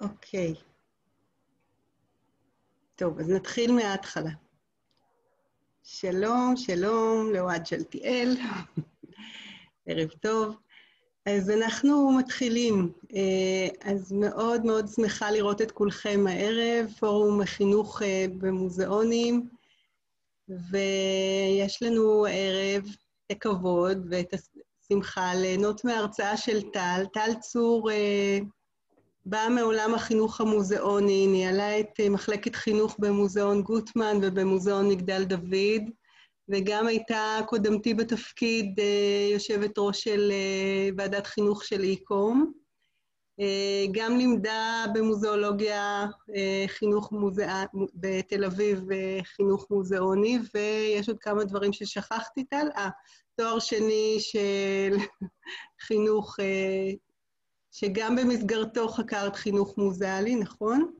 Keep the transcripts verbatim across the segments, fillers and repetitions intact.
אוקיי. טוב, אז נתחיל מההתחלה. שלום, שלום לאוהד שלתיאל. ערב טוב. אז אנחנו מתחילים. אז מאוד מאוד שמחה לראות את כולכם הערב, פורום החינוך במוזיאונים, ויש לנו הערב את הכבוד ואת השמחה ליהנות מההרצאה של טל. טל צור באה מעולם החינוך המוזיאוני, ניהלה את מחלקת חינוך במוזיאון גוטמן ובמוזיאון מגדל דוד, וגם הייתה קודמתי בתפקיד יושבת ראש של ועדת חינוך של איקום. גם לימדה במוזיאולוגיה חינוך מוזיאון, בתל אביב חינוך מוזיאוני, ויש עוד כמה דברים ששכחתי טל. אה, תואר שני של חינוך, שגם במסגרתו חקרת חינוך מוזיאלי, נכון?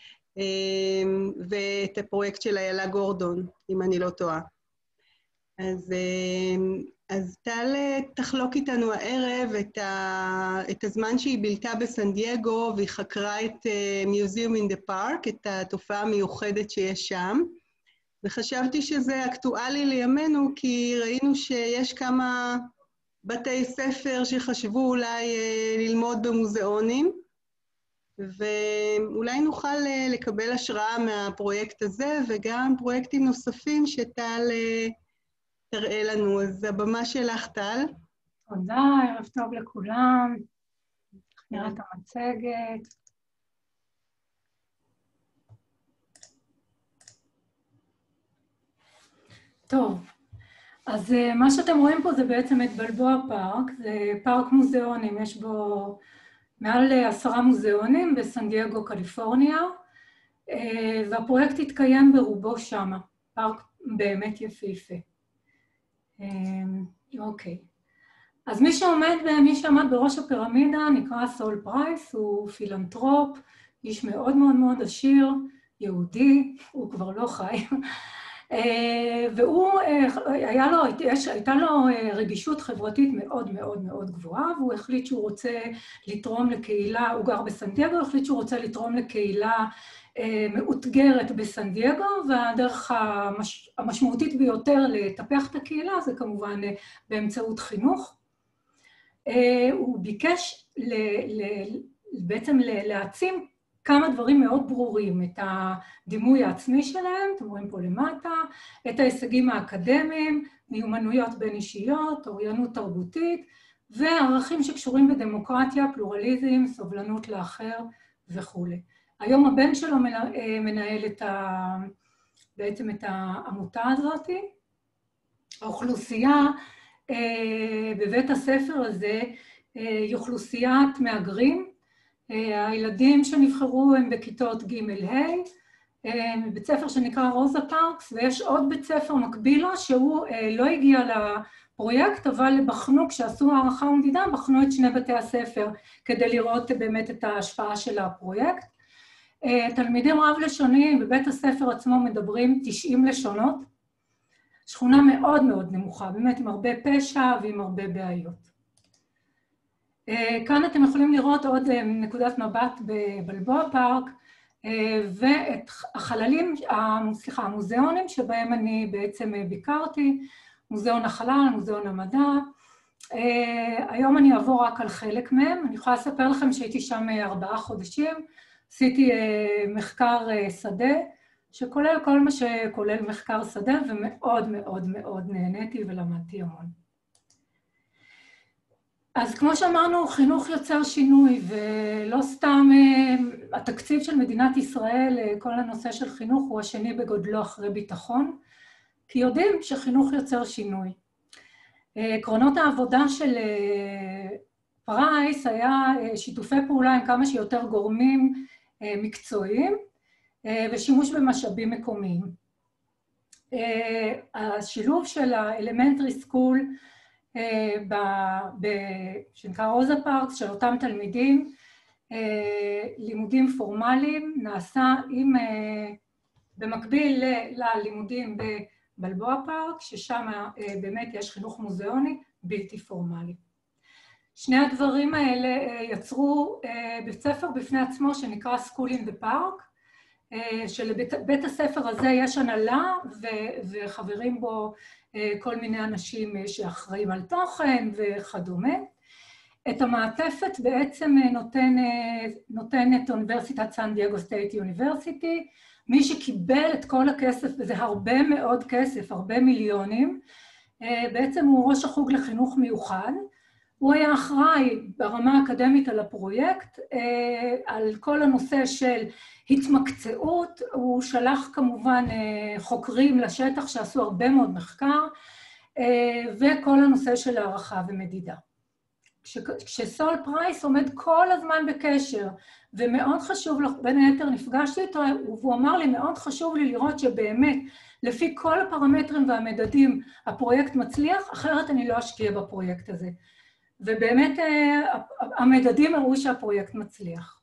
ואת הפרויקט של איילה גורדון, אם אני לא טועה. אז, אז טל תחלוק איתנו הערב את, ה, את הזמן שהיא בילתה בסן דייגו, והיא חקרה את Museum in the Park, את התופעה המיוחדת שיש שם. וחשבתי שזה אקטואלי לימינו, כי ראינו שיש כמה בתי ספר שחשבו אולי ללמוד במוזיאונים, ואולי נוכל לקבל השראה מהפרויקט הזה, וגם פרויקטים נוספים שטל תראה לנו. אז הבמה שלך, טל. תודה, ערב טוב לכולם. נראה את המצגת. טוב, אז מה שאתם רואים פה זה בעצם את בלבוע פארק, זה פארק מוזיאונים, יש בו מעל עשרה מוזיאונים בסן דייגו, קליפורניה, והפרויקט התקיים ברובו שמה, פארק באמת יפהפה. אוקיי, אז מי שעומד, מי שעמד בראש הפירמידה נקרא סול פרייס, הוא פילנטרופ, איש מאוד מאוד מאוד עשיר, יהודי, הוא כבר לא חי, והוא, היה לו, הייתה לו רגישות חברתית מאוד מאוד מאוד גבוהה, והוא החליט שהוא רוצה לתרום לקהילה, הוא גר בסן דייגו, הוא החליט שהוא רוצה לתרום לקהילה מאותגרת בסן דייגו, והדרך המש, המשמעותית ביותר לטפח את הקהילה זה כמובן באמצעות חינוך. הוא ביקש ל, ל, בעצם להעצים כמה דברים מאוד ברורים, את הדימוי העצמי שלהם, אתם רואים פה למטה, את ההישגים האקדמיים, מיומנויות בין אישיות, אוריינות תרבותית, וערכים שקשורים בדמוקרטיה, פלורליזם, סובלנות לאחר וכו'. היום הבן שלו מנהל את ה... בעצם את העמותה הזאת. האוכלוסייה בבית הספר הזה היא אוכלוסיית מהגרים, הילדים שנבחרו הם בכיתות ג'-ה', בית ספר שנקרא רוזה פארקס, ויש עוד בית ספר מקביל לו שהוא לא הגיע לפרויקט, אבל בחנו, כשעשו הערכה ומדידה, בחנו את שני בתי הספר כדי לראות באמת את ההשפעה של הפרויקט. תלמידים רב לשוניים בבית הספר עצמו מדברים תשעים לשונות, שכונה מאוד מאוד נמוכה, באמת עם הרבה פשע ועם הרבה בעיות. כאן אתם יכולים לראות עוד נקודת מבט בבלבוע פארק, ואת החללים, סליחה, המוזיאונים שבהם אני בעצם ביקרתי, מוזיאון החלל, מוזיאון המדע. היום אני אעבור רק על חלק מהם, אני יכולה לספר לכם שהייתי שם ארבעה חודשים, עשיתי מחקר שדה, שכולל כל מה שכולל מחקר שדה, ומאוד מאוד מאוד נהניתי ולמדתי המון. אז כמו שאמרנו, חינוך יוצר שינוי, ולא סתם התקציב של מדינת ישראל, כל הנושא של חינוך הוא השני בגודלו אחרי ביטחון, כי יודעים שחינוך יוצר שינוי. עקרונות העבודה של פרייס היה שיתופי פעולה עם כמה שיותר גורמים מקצועיים, ושימוש במשאבים מקומיים. השילוב של האלמנטרי סקול, שנקרא רוזה פארקס, של אותם תלמידים, לימודים פורמליים, נעשה עם, במקביל ללימודים בבלבוע פארק, ששם באמת יש חינוך מוזיאוני בלתי פורמלי. שני הדברים האלה יצרו בית ספר בפני עצמו שנקרא School in the Park, שלבית הספר הזה יש הנהלה וחברים בו כל מיני אנשים שאחראים על תוכן וכדומה. את המעטפת בעצם נותן, נותנת אוניברסיטת סן דייגו סטייט יוניברסיטי, מי שקיבל את כל הכסף, וזה הרבה מאוד כסף, הרבה מיליונים, בעצם הוא ראש החוג לחינוך מיוחד, הוא היה אחראי ברמה האקדמית על הפרויקט, על כל הנושא של התמקצעות, הוא שלח כמובן חוקרים לשטח שעשו הרבה מאוד מחקר, וכל הנושא של הערכה ומדידה. כשסול פרייס עומד כל הזמן בקשר, ומאוד חשוב, בין היתר נפגשתי איתו, והוא אמר לי, מאוד חשוב לי לראות שבאמת, לפי כל הפרמטרים והמדדים, הפרויקט מצליח, אחרת אני לא אשקיע בפרויקט הזה. ובאמת המדדים הראו שהפרויקט מצליח.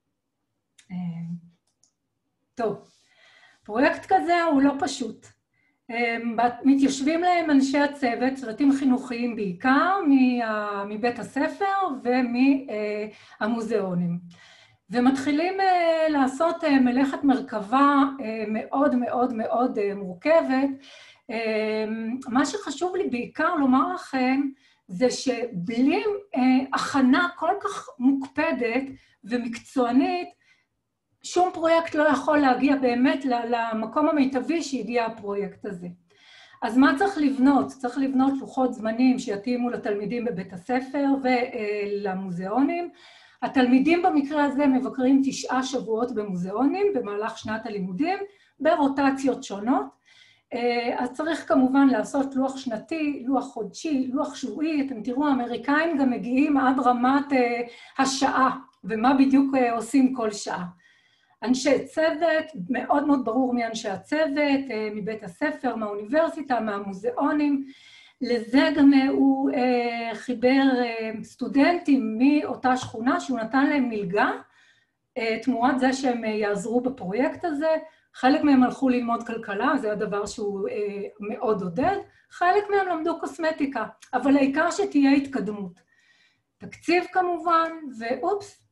טוב, פרויקט כזה הוא לא פשוט. מתיישבים להם אנשי הצוות, צוותים חינוכיים בעיקר, מבית הספר ומהמוזיאונים. ומתחילים לעשות מלאכת מרכבה מאוד מאוד מאוד מורכבת. מה שחשוב לי בעיקר לומר לכם, זה שבלי הכנה כל כך מוקפדת ומקצוענית, שום פרויקט לא יכול להגיע באמת למקום המיטבי שהגיע הפרויקט הזה. אז מה צריך לבנות? צריך לבנות לוחות זמנים שיתאימו לתלמידים בבית הספר ולמוזיאונים. התלמידים במקרה הזה מבקרים תשעה שבועות במוזיאונים במהלך שנת הלימודים, ברוטציות שונות. אז צריך כמובן לעשות לוח שנתי, לוח חודשי, לוח שבועי. אתם תראו, האמריקאים גם מגיעים עד רמת השעה, ומה בדיוק עושים כל שעה. אנשי צוות, מאוד מאוד ברור מי אנשי הצוות, מבית הספר, מהאוניברסיטה, מהמוזיאונים. לזה גם הוא חיבר סטודנטים מאותה שכונה, שהוא נתן להם מלגה, תמורת זה שהם יעזרו בפרויקט הזה. חלק מהם הלכו ללמוד כלכלה, זה הדבר שהוא מאוד עודד, חלק מהם למדו קוסמטיקה, אבל העיקר שתהיה התקדמות. תקציב כמובן, ואופס,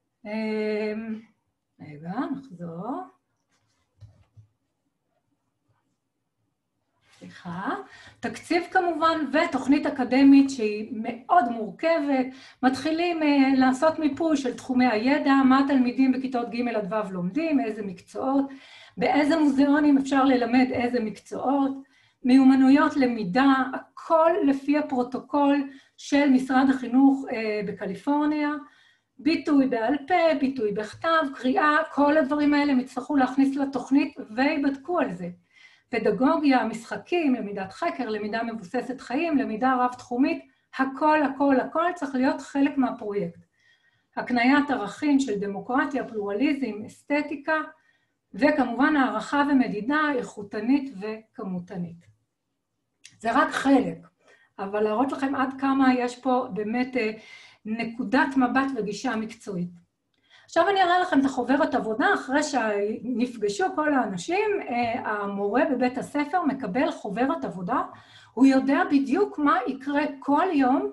רגע, נחזור. סליחה. תקציב כמובן ותוכנית אקדמית שהיא מאוד מורכבת. מתחילים uh, לעשות מיפוי של תחומי הידע, מה התלמידים בכיתות ג' עד ו' לומדים, איזה מקצועות, באיזה מוזיאונים אפשר ללמד איזה מקצועות, מיומנויות למידה, הכל לפי הפרוטוקול של משרד החינוך uh, בקליפורניה, ביטוי בעל פה, ביטוי בכתב, קריאה, כל הדברים האלה מצטרכו להכניס לתוכנית ויבדקו על זה. פדגוגיה, משחקים, למידת חקר, למידה מבוססת חיים, למידה רב-תחומית, הכל, הכל, הכל צריך להיות חלק מהפרויקט. הקניית ערכים של דמוקרטיה, פלורליזם, אסתטיקה, וכמובן הערכה ומדידה איכותנית וכמותנית. זה רק חלק, אבל להראות לכם עד כמה יש פה באמת נקודת מבט וגישה מקצועית. עכשיו אני אראה לכם את החוברת עבודה, אחרי שנפגשו כל האנשים, המורה בבית הספר מקבל חוברת עבודה, הוא יודע בדיוק מה יקרה כל יום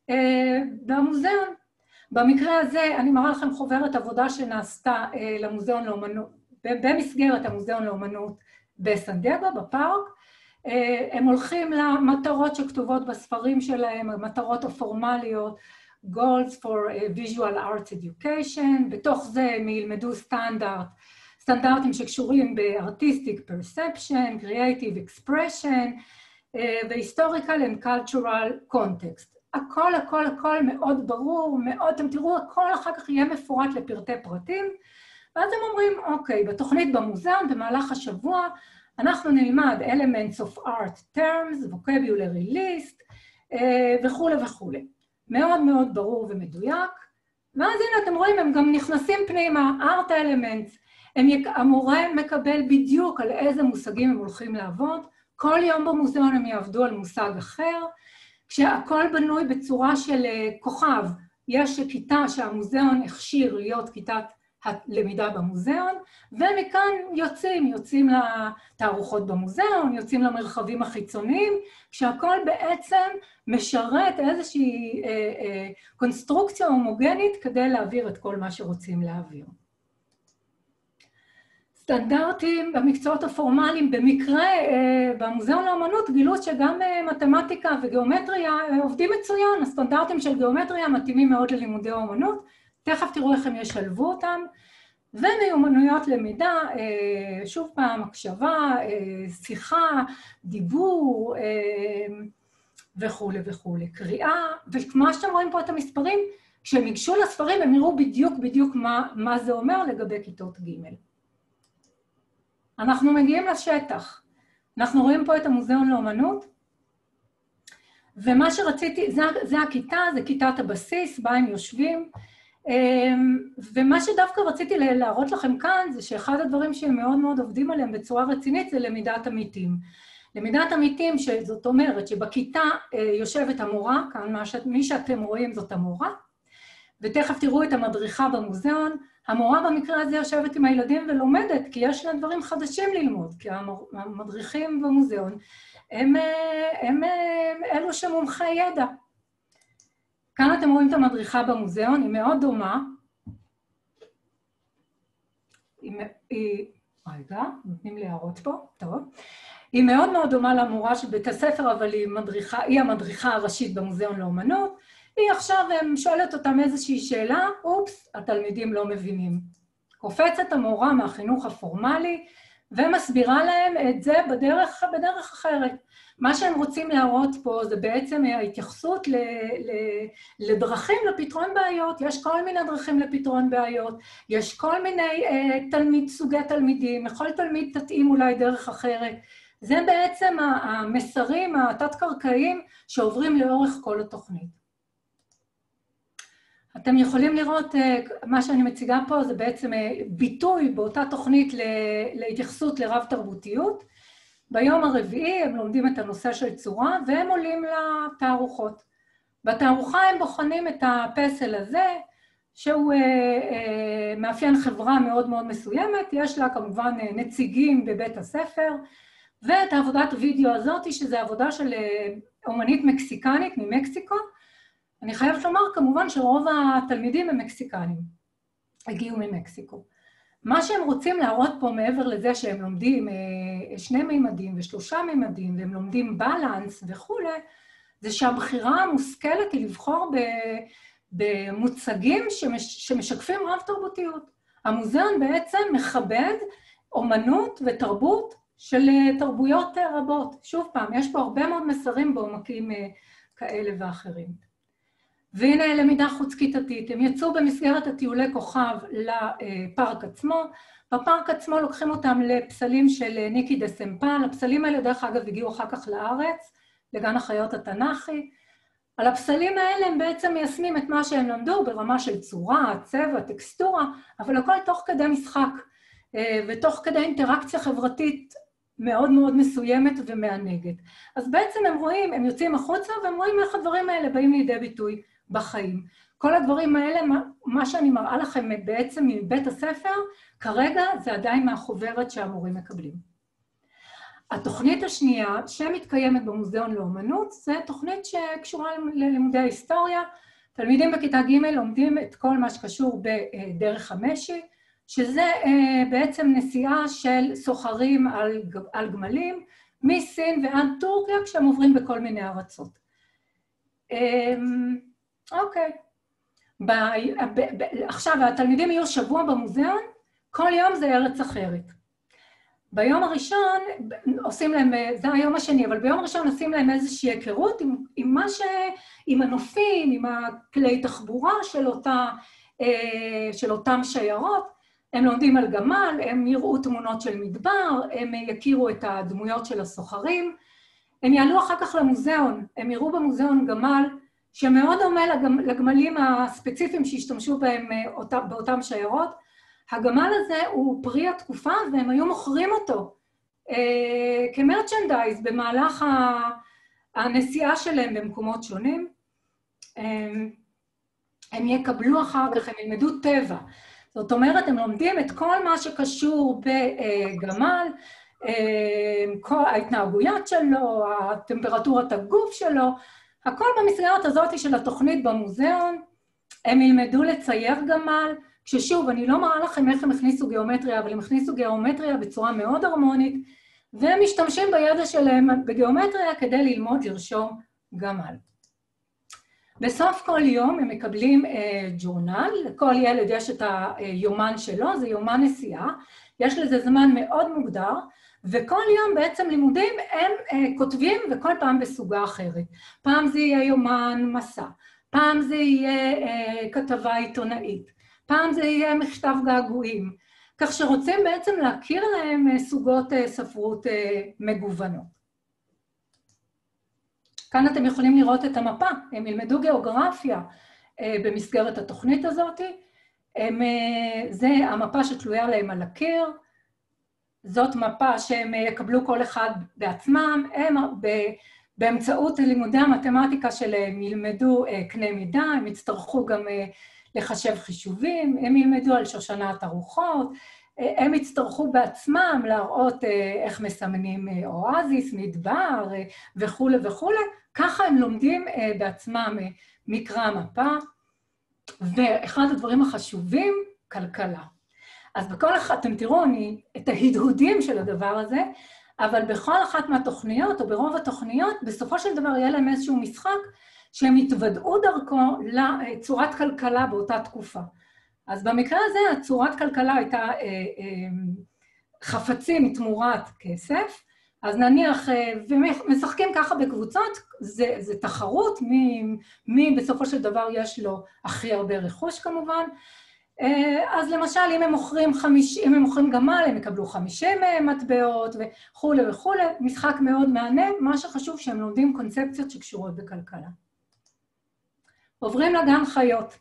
במוזיאון. במקרה הזה אני מראה לכם חוברת עבודה שנעשתה למוזיאון לאומנות, במסגרת המוזיאון לאומנות בסן דייגו, בפארק. הם הולכים למטרות שכתובות בספרים שלהם, המטרות הפורמליות, Goals for Visual Arts Education, בתוך זה הם ילמדו סטנדרט, סטנדרטים שקשורים ב-Artistic Perception, Creative Expression, ו-Historical and Cultural Context. הכל, הכל, הכל מאוד ברור, מאוד, אתם תראו, הכל אחר כך יהיה מפורט לפרטי פרטים, ואז הם אומרים, אוקיי, בתוכנית במוזיאון, במהלך השבוע, אנחנו נלמד Elements of Art Terms, Vocabulary List, וכו' וכו'. מאוד מאוד ברור ומדויק, ואז הנה אתם רואים, הם גם נכנסים פנימה, Art Elements, הם יק... המורה מקבל בדיוק על איזה מושגים הם הולכים לעבוד, כל יום במוזיאון הם יעבדו על מושג אחר, כשהכל בנוי בצורה של כוכב, יש כיתה שהמוזיאון הכשיר להיות כיתת הלמידה במוזיאון, ומכאן יוצאים, יוצאים לתערוכות במוזיאון, יוצאים למרחבים החיצוניים, כשהכל בעצם משרת איזושהי אה, אה, קונסטרוקציה הומוגנית כדי להעביר את כל מה שרוצים להעביר. סטנדרטים במקצועות הפורמליים, במקרה במוזיאון לאמנות גילו שגם מתמטיקה וגיאומטריה עובדים מצוין, הסטנדרטים של גיאומטריה מתאימים מאוד ללימודי האמנות, תכף תראו איך הם ישלבו אותם, ומיומנויות למידה, שוב פעם, הקשבה, שיחה, דיבור וכו' וכו', קריאה, וכמו שאתם רואים פה את המספרים, כשהם ייגשו לספרים הם יראו בדיוק בדיוק מה, מה זה אומר לגבי כיתות ג'. אנחנו מגיעים לשטח. אנחנו רואים פה את המוזיאון לאמנות, ומה שרציתי, זה, זה הכיתה, זה כיתת הבסיס, בה הם יושבים, ומה שדווקא רציתי להראות לכם כאן, זה שאחד הדברים שהם מאוד מאוד עובדים עליהם בצורה רצינית, זה למידת עמיתים. למידת עמיתים, שזאת אומרת שבכיתה יושבת המורה, כאן מי שאתם רואים זאת המורה, ותכף תראו את המדריכה במוזיאון, המורה במקרה הזה יושבת עם הילדים ולומדת, כי יש לה דברים חדשים ללמוד, כי המדריכים במוזיאון הם, הם, הם אלו שמומחי ידע. כאן אתם רואים את המדריכה במוזיאון, היא מאוד דומה. היא, היא, רגע, נותנים לי הערות פה, טוב. היא מאוד מאוד דומה למורה של בית הספר, אבל היא, מדריכה, היא המדריכה הראשית במוזיאון לאמנות, היא עכשיו שואלת אותם איזושהי שאלה, אופס, התלמידים לא מבינים. קופצת המורה מהחינוך הפורמלי, ומסבירה להם את זה בדרך, בדרך אחרת. מה שהם רוצים להראות פה זה בעצם ההתייחסות ל, ל, לדרכים לפתרון בעיות. יש כל מיני דרכים לפתרון בעיות, יש כל מיני אה, תלמיד, סוגי תלמידים, לכל תלמיד תתאים אולי דרך אחרת. זה בעצם המסרים התת-קרקעיים שעוברים לאורך כל התוכנית. אתם יכולים לראות, מה שאני מציגה פה זה בעצם ביטוי באותה תוכנית להתייחסות לרב תרבותיות. ביום הרביעי הם לומדים את הנושא של צורה והם עולים לתערוכות. בתערוכה הם בוחנים את הפסל הזה, שהוא מאפיין חברה מאוד מאוד מסוימת, יש לה כמובן נציגים בבית הספר, ואת העבודת וידאו הזאת, שזה עבודה של אומנית מקסיקנית ממקסיקו, אני חייבת לומר כמובן שרוב התלמידים הם מקסיקנים, הגיעו ממקסיקו. מה שהם רוצים להראות פה מעבר לזה שהם לומדים שני מימדים ושלושה מימדים, והם לומדים בלנס וכו', זה שהבחירה המושכלת היא לבחור במוצגים שמשקפים רב תרבותיות. המוזיאון בעצם מכבד אומנות ותרבות של תרבויות רבות. שוב פעם, יש פה הרבה מאוד מסרים בעומקים כאלה ואחרים. והנה למידה חוץ-כיתתית, הם יצאו במסגרת הטיולי כוכב לפארק עצמו, בפארק עצמו לוקחים אותם לפסלים של ניקי דה סמפל, הפסלים האלה דרך אגב הגיעו אחר כך לארץ, לגן החיות התנ"כי, על הפסלים האלה הם בעצם מיישמים את מה שהם למדו ברמה של צורה, צבע, טקסטורה, אבל הכל תוך כדי משחק, ותוך כדי אינטראקציה חברתית מאוד מאוד מסוימת ומענגת. אז בעצם הם רואים, הם יוצאים החוצה והם רואים איך הדברים האלה באים לידי ביטוי בחיים. כל הדברים האלה, מה שאני מראה לכם בעצם מבית הספר, כרגע זה עדיין מהחוברת שהמורים מקבלים. התוכנית השנייה שמתקיימת במוזיאון לאמנות, זה תוכנית שקשורה ללימודי ההיסטוריה. תלמידים בכיתה ג' לומדים את כל מה שקשור בדרך המשי, שזה בעצם נסיעה של סוחרים על, על גמלים, מסין ועד טורקיה, כשהם עוברים בכל מיני ארצות. אוקיי. ב, ב, ב, עכשיו, התלמידים יהיו שבוע במוזיאון, כל יום זה ארץ אחרת. ביום הראשון עושים להם, זה היום השני, אבל ביום הראשון עושים להם איזושהי היכרות עם, עם מה ש... עם הנופים, עם הכלי תחבורה של, אותה, של אותם שיירות. הם לומדים על גמל, הם יראו תמונות של מדבר, הם יכירו את הדמויות של הסוחרים, הם יעלו אחר כך למוזיאון, הם יראו במוזיאון גמל, שמאוד דומה לגמלים הספציפיים שהשתמשו בהם באותם שיירות. הגמל הזה הוא פרי התקופה, והם היו מוכרים אותו אה, כמרצ'נדייז במהלך הנסיעה שלהם במקומות שונים. אה, הם יקבלו אחר כך, הם ילמדו טבע. זאת אומרת, הם לומדים את כל מה שקשור בגמל, כל ההתנהגויות שלו, הטמפרטורת הגוף שלו, הכל במסגרת הזאת של התוכנית במוזיאון. הם ילמדו לצייר גמל, כששוב, אני לא מראה לכם איך הם הכניסו גיאומטריה, אבל הם הכניסו גיאומטריה בצורה מאוד הרמונית, והם משתמשים בידע שלהם בגיאומטריה כדי ללמוד לרשום גמל. בסוף כל יום הם מקבלים אה, ג'ורנל, לכל ילד יש את היומן שלו, זה יומן נסיעה, יש לזה זמן מאוד מוגדר, וכל יום בעצם לימודים הם אה, כותבים וכל פעם בסוגה אחרת. פעם זה יהיה יומן מסע, פעם זה יהיה אה, כתבה עיתונאית, פעם זה יהיה מכתב געגועים, כך שרוצים בעצם להכיר להם אה, סוגות אה, ספרות אה, מגוונות. כאן אתם יכולים לראות את המפה, הם ילמדו גיאוגרפיה אה, במסגרת התוכנית הזאת, הם, אה, זה המפה שתלויה להם על הקיר, זאת מפה שהם יקבלו כל אחד בעצמם, הם ב, באמצעות לימודי המתמטיקה שלהם ילמדו אה, קנה מידה, הם יצטרכו גם אה, לחשב חישובים, הם ילמדו על שושנת הרוחות, אה, הם יצטרכו בעצמם להראות אה, איך מסמנים אה, אואזיס, מדבר אה, וכו' וכו', ככה הם לומדים אה, בעצמם אה, מקרא מפה, ואחד הדברים החשובים, כלכלה. אז בכל אחת, אתם תראו אני, את ההדהודים של הדבר הזה, אבל בכל אחת מהתוכניות, או ברוב התוכניות, בסופו של דבר יהיה להם איזשהו משחק, שהם יתוודעו דרכו לצורת כלכלה באותה תקופה. אז במקרה הזה, הצורת כלכלה הייתה אה, אה, חפצים תמורת כסף, אז נניח, אה, ומשחקים ככה בקבוצות, זה, זה תחרות, מי, מי בסופו של דבר יש לו הכי הרבה רכוש כמובן, אז למשל, אם הם מוכרים חמישים, אם הם מוכרים גמל, הם יקבלו חמישים מטבעות וכו' וכו', משחק מאוד מעניין, מה שחשוב שהם לומדים קונספציות שקשורות בכלכלה. עוברים לגן חיות.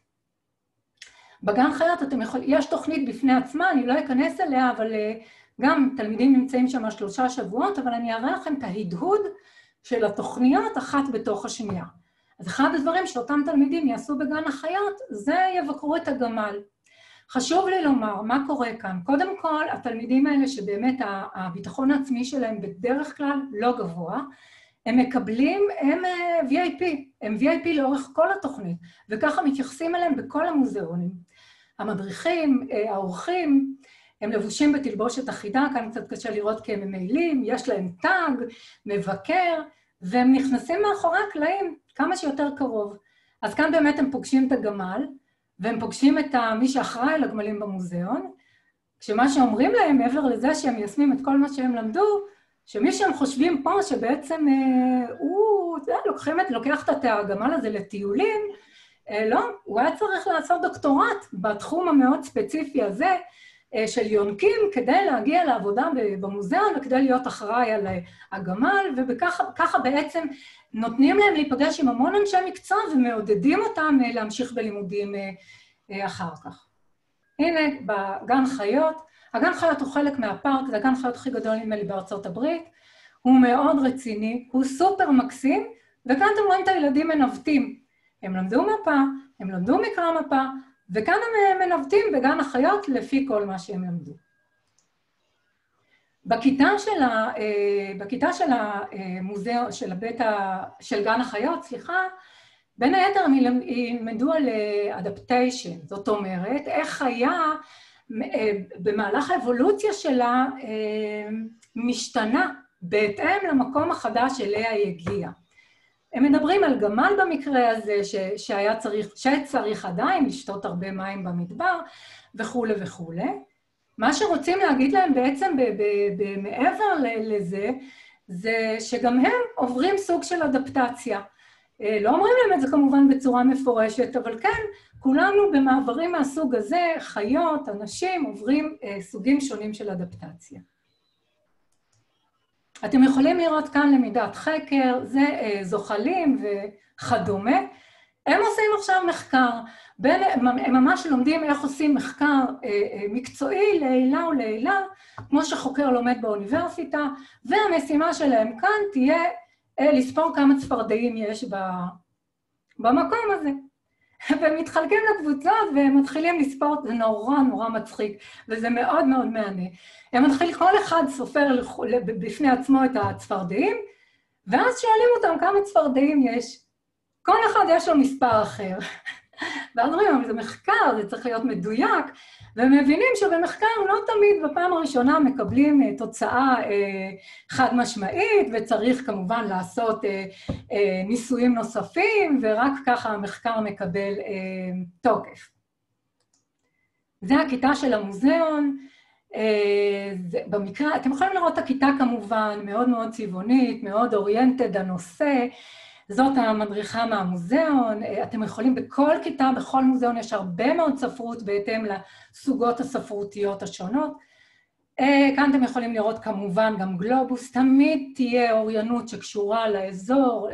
בגן חיות אתם יכולים, יש תוכנית בפני עצמה, אני לא אכנס אליה, אבל גם תלמידים נמצאים שם שלושה שבועות, אבל אני אראה לכם את ההדהוד של התוכניות אחת בתוך השנייה. אז אחד הדברים שאותם תלמידים יעשו בגן החיות, זה יבקרו את הגמל. חשוב לי לומר מה קורה כאן. קודם כל, התלמידים האלה שבאמת הביטחון העצמי שלהם בדרך כלל לא גבוה, הם מקבלים, הם וי איי פי, הם וי איי פי לאורך כל התוכנית, וככה מתייחסים אליהם בכל המוזיאונים. המדריכים, האורחים, הם לבושים בתלבושת אחידה, כאן קצת קשה לראות כי הם ממיילים, יש להם טאג, מבקר, והם נכנסים מאחורי הקלעים כמה שיותר קרוב. אז כאן באמת הם פוגשים את הגמל, והם פוגשים את מי שאחראי על הגמלים במוזיאון, כשמה שאומרים להם, מעבר לזה שהם מיישמים את כל מה שהם למדו, שמי שהם חושבים פה שבעצם אה, הוא, זה, לוקחים את, לוקח את הגמל הזה לטיולים, אה, לא, הוא היה צריך לעשות דוקטורט בתחום המאוד ספציפי הזה, אה, של יונקים, כדי להגיע לעבודה במוזיאון, וכדי להיות אחראי על הגמל, וככה בעצם נותנים להם להיפגש עם המון אנשי מקצוע, ומעודדים אותם אה, להמשיך בלימודים אה, אה, אחר כך. הנה, בגן חיות, הגן חיות הוא חלק מהפארק, זה הגן חיות הכי גדול נדמה לי בארצות הברית, הוא מאוד רציני, הוא סופר מקסים, וכאן אתם רואים את הילדים מנווטים. הם למדו מפה, הם למדו מקרא מפה, וכאן הם מנווטים בגן החיות לפי כל מה שהם למדו. בכיתה של, ה, בכיתה של המוזיאון, של הבית ה, של גן החיות, סליחה, בין היתר הם ילמדו על אדפטיישן, זאת אומרת, איך חיה במהלך האבולוציה שלה משתנה בהתאם למקום החדש אליה היא הגיעה. הם מדברים על גמל במקרה הזה, ש, שהיה צריך, שצריך עדיין לשתות הרבה מים במדבר, וכו' וכו'. מה שרוצים להגיד להם בעצם מעבר לזה, זה שגם הם עוברים סוג של אדפטציה. לא אומרים להם את זה כמובן בצורה מפורשת, אבל כן, כולנו במעברים מהסוג הזה, חיות, אנשים, עוברים סוגים שונים של אדפטציה. אתם יכולים לראות כאן למידת חקר, זה זוחלים וכדומה. הם עושים עכשיו מחקר, בין, הם ממש לומדים איך עושים מחקר מקצועי לעילה ולעילה, כמו שחוקר לומד באוניברסיטה, והמשימה שלהם כאן תהיה לספור כמה צפרדעים יש במקום הזה. והם מתחלקים לקבוצות והם מתחילים לספור, זה נורא נורא מצחיק, וזה מאוד מאוד מענה. הם מתחילים, כל אחד סופר בפני עצמו את הצפרדעים, ואז שואלים אותם כמה צפרדעים יש. כל אחד יש לו מספר אחר. ואז אומרים, אבל זה מחקר, זה צריך להיות מדויק, והם מבינים שבמחקר לא תמיד בפעם הראשונה מקבלים תוצאה חד משמעית, וצריך כמובן לעשות ניסויים נוספים, ורק ככה המחקר מקבל תוקף. זה הכיתה של המוזיאון. במקרה, אתם יכולים לראות את הכיתה כמובן, מאוד מאוד צבעונית, מאוד אוריינטד הנושא, זאת המדריכה מהמוזיאון, אתם יכולים בכל כיתה, בכל מוזיאון יש הרבה מאוד ספרות בהתאם לסוגות הספרותיות השונות. כאן אתם יכולים לראות כמובן גם גלובוס, תמיד תהיה אוריינות שקשורה לאזור,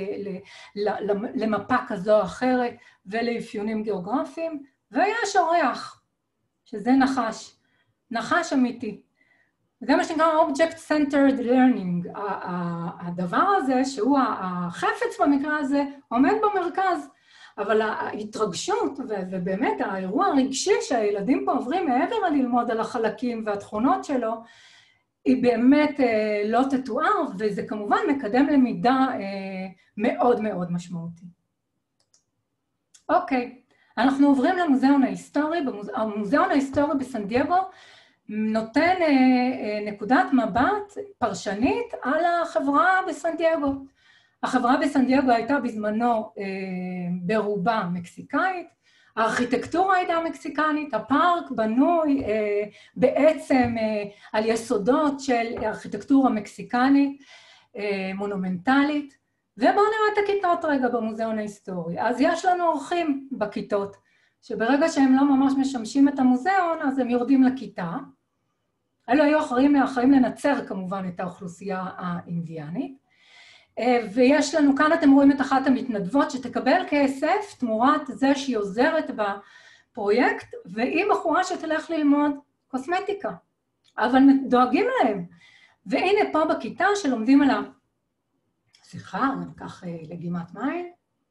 למפה כזו או אחרת ולאפיונים גיאוגרפיים, ויש אורח, שזה נחש, נחש אמיתי. זה מה שנקרא Object Centered Learning, הדבר הזה, שהוא החפץ במקרה הזה, עומד במרכז, אבל ההתרגשות ובאמת האירוע הרגשי שהילדים פה עוברים מעבר ללמוד על החלקים והתכונות שלו, היא באמת לא תתואר, וזה כמובן מקדם למידה מאוד מאוד משמעותי. אוקיי, אנחנו עוברים למוזיאון ההיסטורי, המוזיאון ההיסטורי בסן דייגו, נותן נקודת מבט פרשנית על החברה בסן דייגו. החברה בסן דייגו הייתה בזמנו ברובה מקסיקאית, הארכיטקטורה הייתה מקסיקנית, הפארק בנוי בעצם על יסודות של ארכיטקטורה מקסיקנית, מונומנטלית, ובואו נראה את הכיתות רגע במוזיאון ההיסטורי. אז יש לנו אורחים בכיתות, שברגע שהם לא ממש משמשים את המוזיאון, אז הם יורדים לכיתה. אלו היו אחרים, אחרים לנצר כמובן את האוכלוסייה האינדיאנית. ויש לנו, כאן אתם רואים את אחת המתנדבות שתקבל כסף תמורת זה שהיא עוזרת בפרויקט, והיא בחורה שתלך ללמוד קוסמטיקה. אבל דואגים להם. והנה פה בכיתה שלומדים עליו. סליחה, אני אקח לגימת מים.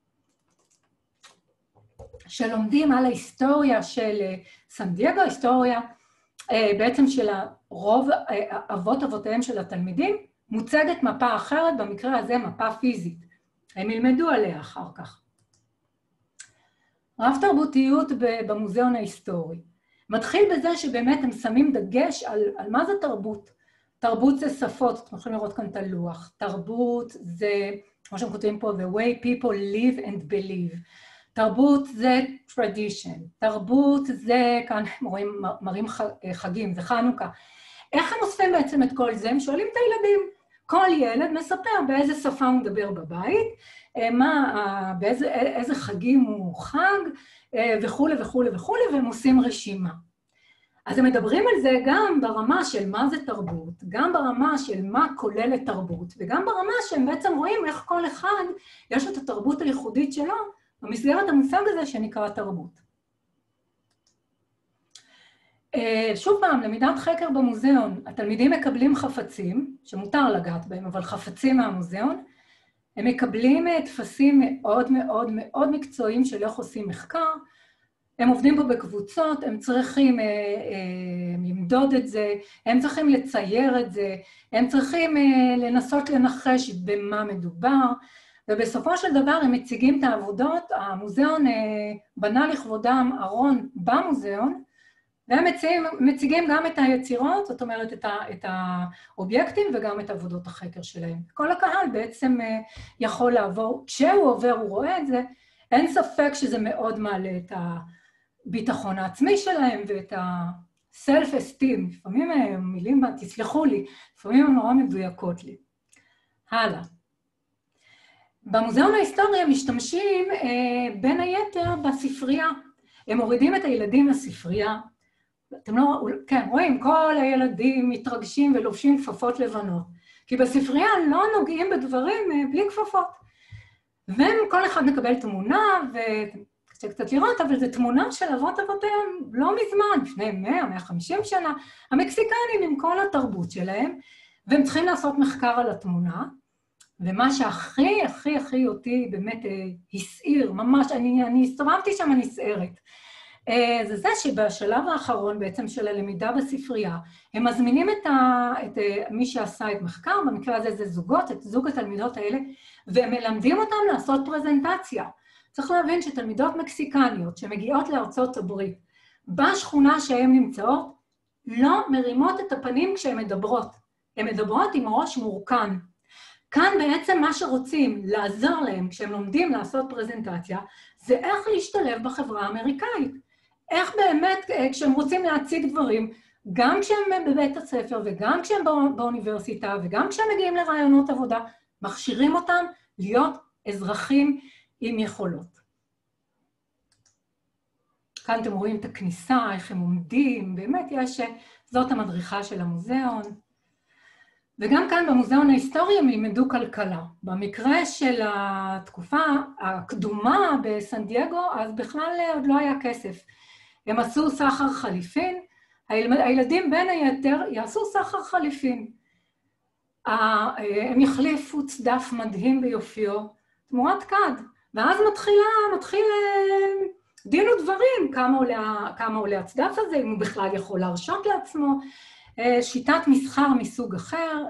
שלומדים על ההיסטוריה של סן דייגו, היסטוריה בעצם של רוב אבות אבותיהם של התלמידים, מוצגת מפה אחרת, במקרה הזה מפה פיזית. הם ילמדו עליה אחר כך. רב תרבותיות במוזיאון ההיסטורי. מתחיל בזה שבאמת הם שמים דגש על, על מה זה תרבות. תרבות זה שפות, אתם יכולים לראות כאן את הלוח. תרבות זה, כמו שהם כותבים פה, the way people live and believe. תרבות זה tradition, תרבות זה, כאן רואים, מראים חגים, זה חנוכה. איך הם אוספים בעצם את כל זה? הם שואלים את הילדים. כל ילד מספר באיזה שפה הוא מדבר בבית, מה, באיזה, איזה חגים הוא חג, וכו' וכו' וכו', והם עושים רשימה. אז הם מדברים על זה גם ברמה של מה זה תרבות, גם ברמה של מה כוללת תרבות, וגם ברמה שהם בעצם רואים איך כל אחד יש את התרבות הייחודית שלו, במסגרת המושג הזה שנקרא תרבות. שוב פעם, למידת חקר במוזיאון, התלמידים מקבלים חפצים, שמותר לגעת בהם, אבל חפצים מהמוזיאון, הם מקבלים תפסים מאוד מאוד מאוד מקצועיים של איך עושים מחקר, הם עובדים פה בקבוצות, הם צריכים אה, אה, למדוד את זה, הם צריכים לצייר את זה, הם צריכים אה, לנסות לנחש במה מדובר, ובסופו של דבר הם מציגים את העבודות, המוזיאון אה, בנה לכבודם ארון במוזיאון, והם מציגים, מציגים גם את היצירות, זאת אומרת את, ה, את האובייקטים וגם את עבודות החקר שלהם. כל הקהל בעצם אה, יכול לעבור, כשהוא עובר הוא רואה את זה, אין ספק שזה מאוד מעלה את הביטחון העצמי שלהם ואת ה-self-esteem, לפעמים הם מילים, תסלחו לי, לפעמים הם נורא מדויקות לי. הלאה. במוזיאון ההיסטורי הם משתמשים אה, בין היתר בספרייה. הם מורידים את הילדים לספרייה. אתם לא, כן, רואים, כל הילדים מתרגשים ולובשים כפפות לבנות. כי בספרייה לא נוגעים בדברים אה, בלי כפפות. והם כל אחד מקבל תמונה, וקשה קצת לראות, אבל זו תמונה של אבות אבותיהם לא מזמן, לפני מאה, מאה וחמישים שנה, המקסיקנים עם כל התרבות שלהם, והם צריכים לעשות מחקר על התמונה, ומה שהכי, הכי, הכי אותי באמת הסעיר, ממש, אני, אני הסתובבתי שם נסערת, זה זה שבשלב האחרון בעצם של הלמידה בספרייה, הם מזמינים את, ה, את מי שעשה את מחקר, במקרה הזה זה זוגות, את זוג התלמידות האלה, והם מלמדים אותם לעשות פרזנטציה. צריך להבין שתלמידות מקסיקניות שמגיעות לארצות הברית, בשכונה שהן נמצאות, לא מרימות את הפנים כשהן מדברות. הן מדברות עם ראש מורכן. כאן בעצם מה שרוצים לעזור להם כשהם לומדים לעשות פרזנטציה, זה איך להשתלב בחברה האמריקאית. איך באמת כשהם רוצים להציג דברים, גם כשהם בבית הספר וגם כשהם באוניברסיטה וגם כשהם מגיעים לרעיונות עבודה, מכשירים אותם להיות אזרחים עם יכולות. כאן אתם רואים את הכניסה, איך הם עומדים, באמת יש, זאת המדריכה של המוזיאון. וגם כאן במוזיאון ההיסטורי הם לימדו כלכלה. במקרה של התקופה הקדומה בסן דייגו, אז בכלל עוד לא היה כסף. הם עשו סחר חליפין, הילדים בין היתר יעשו סחר חליפין. הם יחליפו צדף מדהים ביופיו, תמורת כד, ואז מתחילה, מתחיל דין ודברים, כמה עולה, כמה עולה הצדף הזה, אם הוא בכלל יכול להרשות לעצמו, שיטת מסחר מסוג אחר,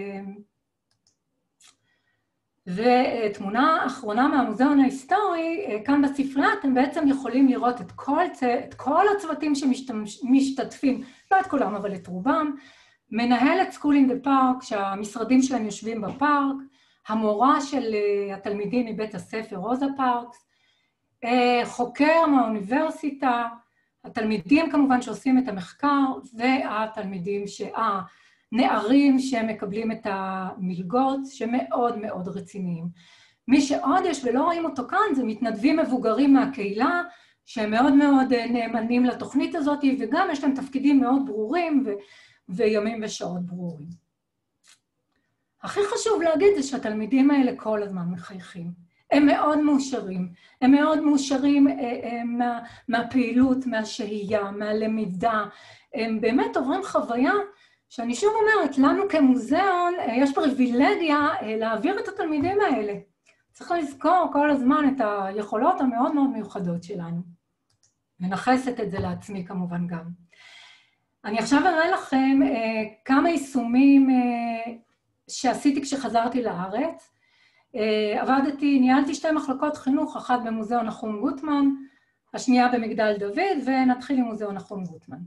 ותמונה אחרונה מהמוזיאון ההיסטורי, כאן בספרייה אתם בעצם יכולים לראות את כל, את כל הצוותים שמשתתפים, לא את כולם אבל את רובם, מנהלת סקול אין דה פארק, שהמשרדים שלהם יושבים בפארק, המורה של התלמידים מבית הספר רוזה פארקס, חוקר מהאוניברסיטה, התלמידים כמובן שעושים את המחקר, והתלמידים, הנערים שמקבלים את המלגות, שמאוד מאוד רציניים. מי שעוד יש ולא רואים אותו כאן, זה מתנדבים מבוגרים מהקהילה, שהם מאוד מאוד נאמנים לתוכנית הזאת, וגם יש להם תפקידים מאוד ברורים, ו... וימים ושעות ברורים. הכי חשוב להגיד זה שהתלמידים האלה כל הזמן מחייכים. הם מאוד מאושרים, הם מאוד מאושרים מה, מהפעילות, מהשהייה, מהלמידה. הם באמת עוברים חוויה שאני שוב אומרת, לנו כמוזיאון יש פריבילגיה להעביר את התלמידים האלה. צריך לזכור כל הזמן את היכולות המאוד מאוד מיוחדות שלנו. מנחסת את זה לעצמי כמובן גם. אני עכשיו אראה לכם אה, כמה יישומים אה, שעשיתי כשחזרתי לארץ. אה, עבדתי, ניהלתי שתי מחלקות חינוך, אחת במוזיאון נחום גוטמן, השנייה במגדל דוד, ונתחיל עם מוזיאון נחום גוטמן.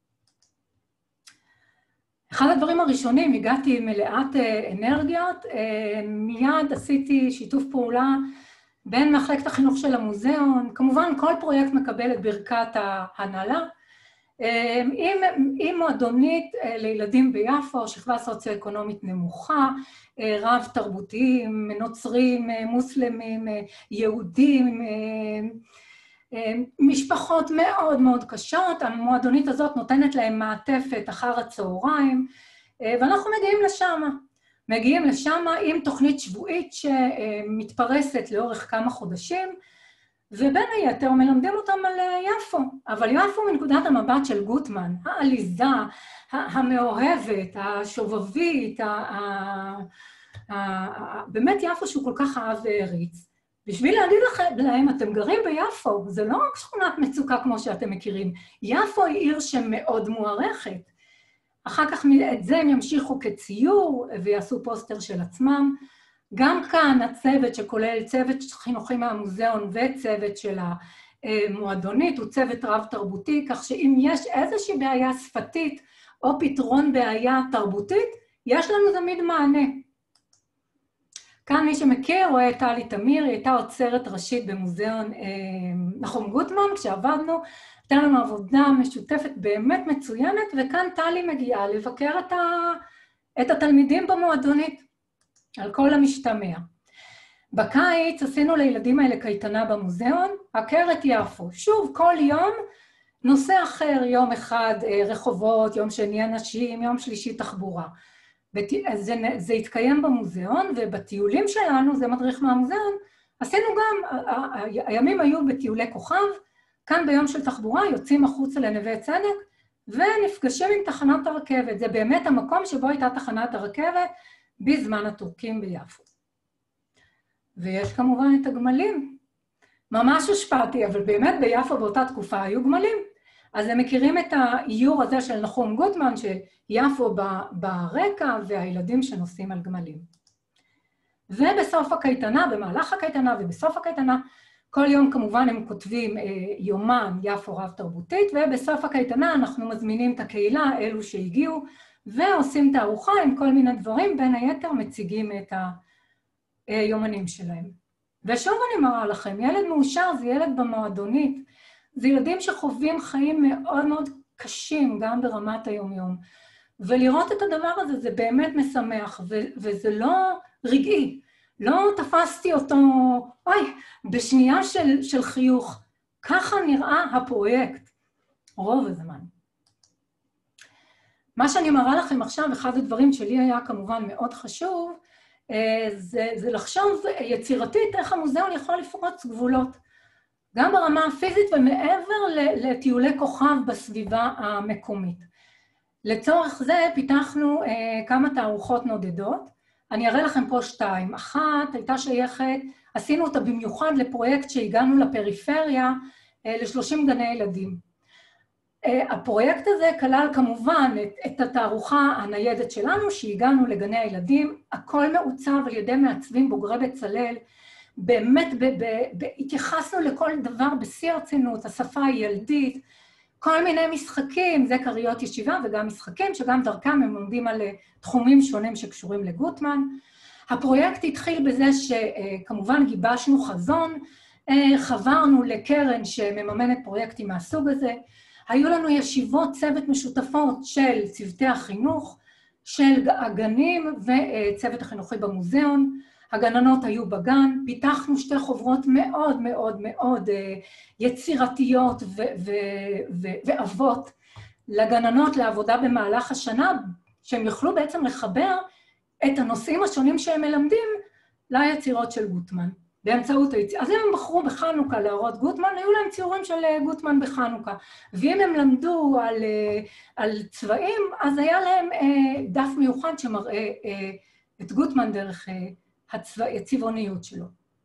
אחד הדברים הראשונים, הגעתי מלאת אה, אנרגיות, אה, מיד עשיתי שיתוף פעולה בין מחלקת החינוך של המוזיאון, כמובן כל פרויקט מקבל את ברכת ההנהלה, עם, עם מועדונית לילדים ביפו, שכבה סוציו-אקונומית נמוכה, רב תרבותיים, נוצרים, מוסלמים, יהודים, משפחות מאוד מאוד קשות, המועדונית הזאת נותנת להם מעטפת אחר הצהריים, ואנחנו מגיעים לשם, מגיעים לשם עם תוכנית שבועית שמתפרסת לאורך כמה חודשים, ובין היתר מלמדים אותם על יפו, אבל יפו מנקודת המבט של גוטמן, העליזה, המאוהבת, השובבית, באמת יפו שהוא כל כך אהב והריץ. בשביל להגיד להם, אתם גרים ביפו, זה לא רק שכונת מצוקה כמו שאתם מכירים, יפו היא עיר שמאוד מוערכת. אחר כך את זה הם ימשיכו כציור ויעשו פוסטר של עצמם, גם כאן הצוות שכולל צוות חינוכי מהמוזיאון וצוות של המועדונית הוא צוות רב תרבותי, כך שאם יש איזושהי בעיה שפתית או פתרון בעיה תרבותית, יש לנו תמיד מענה. כאן מי שמכיר רואה את טלי תמיר, היא הייתה עוצרת ראשית במוזיאון נחום גוטמן, כשעבדנו, הייתה לנו עבודה משותפת באמת מצוינת, וכאן טלי מגיעה לבקר את, ה... את התלמידים במועדונית. על כל המשתמע. בקיץ עשינו לילדים האלה קייטנה במוזיאון, עקרת יפו. שוב, כל יום נושא אחר, יום אחד רחובות, יום שני אנשים, יום שלישי תחבורה. זה, זה התקיים במוזיאון, ובטיולים שלנו, זה מדריך מהמוזיאון, עשינו גם, הימים היו בטיולי כוכב, כאן ביום של תחבורה יוצאים החוצה לנווה צדק, ונפגשים עם תחנת הרכבת. זה באמת המקום שבו הייתה תחנת הרכבת, בזמן הטורקים ביפו. ויש כמובן את הגמלים. ממש השפעתי, אבל באמת ביפו באותה תקופה היו גמלים. אז הם מכירים את האיור הזה של נחום גוטמן, שיפו ברקע, והילדים שנוסעים על גמלים. ובסוף הקייטנה, במהלך הקייטנה ובסוף הקייטנה, כל יום כמובן הם כותבים אה, יומן יפו רב תרבותית, ובסוף הקייטנה אנחנו מזמינים את הקהילה, אלו שהגיעו, ועושים תערוכה עם כל מיני דברים, בין היתר מציגים את היומנים שלהם. ושוב אני מראה לכם, ילד מאושר זה ילד במועדונית, זה ילדים שחווים חיים מאוד מאוד קשים, גם ברמת היומיום. ולראות את הדבר הזה זה באמת משמח, ו- וזה לא רגעי. לא תפסתי אותו, אוי, בשנייה של, של חיוך. ככה נראה הפרויקט, רוב הזמן. מה שאני מראה לכם עכשיו, אחד הדברים שלי היה כמובן מאוד חשוב, זה, זה לחשוב יצירתית איך המוזיאון יכול לפרוץ גבולות. גם ברמה הפיזית ומעבר לטיולי כוכב בסביבה המקומית. לצורך זה פיתחנו כמה תערוכות נודדות. אני אראה לכם פה שתיים. אחת הייתה שייכת, עשינו אותה במיוחד לפרויקט שהגענו לפריפריה, ל-שלושים גני ילדים. הפרויקט הזה כלל כמובן את, את התערוכה הניידת שלנו, שהגענו לגני הילדים, הכל מעוצב על ידי מעצבים בוגרי בצלאל, באמת ב, ב, ב, התייחסנו לכל דבר בשיא הרצינות, השפה הילדית, כל מיני משחקים, זה קריות ישיבה וגם משחקים, שגם דרכם הם עומדים על תחומים שונים שקשורים לגוטמן. הפרויקט התחיל בזה שכמובן גיבשנו חזון, חברנו לקרן שמממנת פרויקטים מהסוג הזה, היו לנו ישיבות צוות משותפות של צוותי החינוך, של הגנים וצוות החינוכי במוזיאון, הגננות היו בגן, פיתחנו שתי חוברות מאוד מאוד מאוד יצירתיות ואבות לגננות לעבודה במהלך השנה, שהם יוכלו בעצם לחבר את הנושאים השונים שהם מלמדים ליצירות של גוטמן, באמצעות היצירה. אז אם הם בחרו בחנוכה להראות גוטמן, היו להם ציורים של גוטמן בחנוכה, ואם הם למדו על, על צבעים, אז היה להם דף מיוחד שמראה את גוטמן דרך הצבעוניות שלו.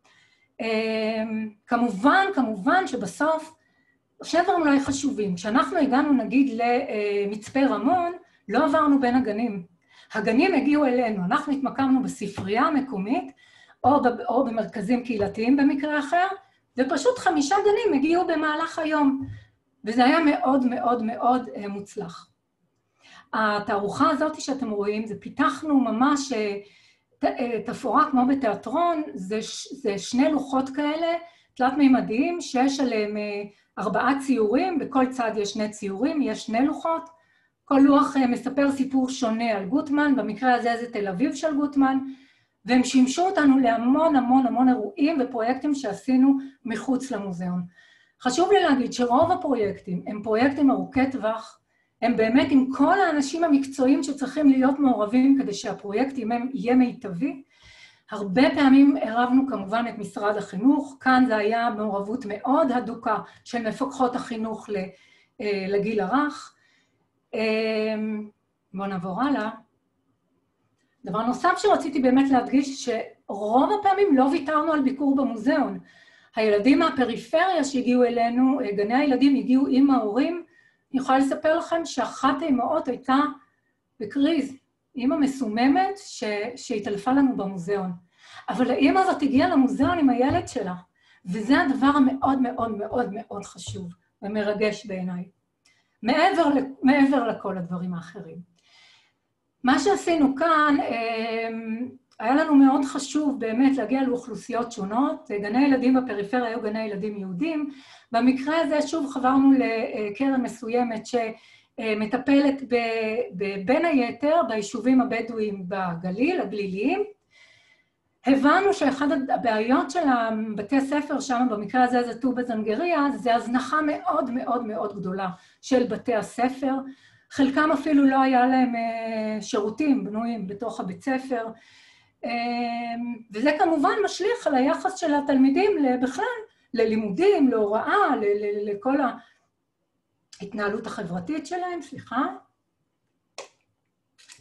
כמובן, כמובן שבסוף, שני דברים אולי חשובים. כשאנחנו הגענו נגיד למצפה רמון, לא עברנו בין הגנים. הגנים הגיעו אלינו, אנחנו התמקמנו בספרייה המקומית, או, או במרכזים קהילתיים במקרה אחר, ופשוט חמישה גנים הגיעו במהלך היום, וזה היה מאוד מאוד מאוד מוצלח. התערוכה הזאת שאתם רואים, זה פיתחנו ממש תפאורה כמו בתיאטרון, זה, זה שני לוחות כאלה, תלת מימדיים, שיש עליהם ארבעה ציורים, בכל צד יש שני ציורים, יש שני לוחות, כל לוח מספר סיפור שונה על גוטמן, במקרה הזה זה תל אביב של גוטמן, והם שימשו אותנו להמון המון המון אירועים ופרויקטים שעשינו מחוץ למוזיאון. חשוב לי להגיד שרוב הפרויקטים הם פרויקטים ארוכי טווח, הם באמת עם כל האנשים המקצועיים שצריכים להיות מעורבים כדי שהפרויקט יהיה מיטבי. הרבה פעמים ערבנו כמובן את משרד החינוך, כאן זה היה מעורבות מאוד הדוקה של מפקחות החינוך לגיל הרך. בואו נעבור הלאה. דבר נוסף שרציתי באמת להדגיש, שרוב הפעמים לא ויתרנו על ביקור במוזיאון. הילדים מהפריפריה שהגיעו אלינו, גני הילדים הגיעו עם ההורים, אני יכולה לספר לכם שאחת האמהות הייתה בקריז, אמא מסוממת ש... שהתעלפה לנו במוזיאון. אבל האמא הזאת הגיעה למוזיאון עם הילד שלה, וזה הדבר המאוד מאוד מאוד מאוד חשוב ומרגש בעיניי. מעבר, מעבר לכל הדברים האחרים. מה שעשינו כאן, היה לנו מאוד חשוב באמת להגיע לאוכלוסיות שונות. גני ילדים בפריפריה היו גני ילדים יהודים. במקרה הזה שוב חברנו לקרן מסוימת שמטפלת בין היתר ביישובים הבדואיים בגליל, הגליליים. הבנו שאחת הבעיות של בתי הספר שם, במקרה הזה זה טובא זנגריה, זה הזנחה מאוד מאוד מאוד גדולה של בתי הספר. חלקם אפילו לא היה להם שירותים בנויים בתוך הבית ספר, וזה כמובן משליך על היחס של התלמידים בכלל, ללימודים, להוראה, לכל ההתנהלות החברתית שלהם, סליחה.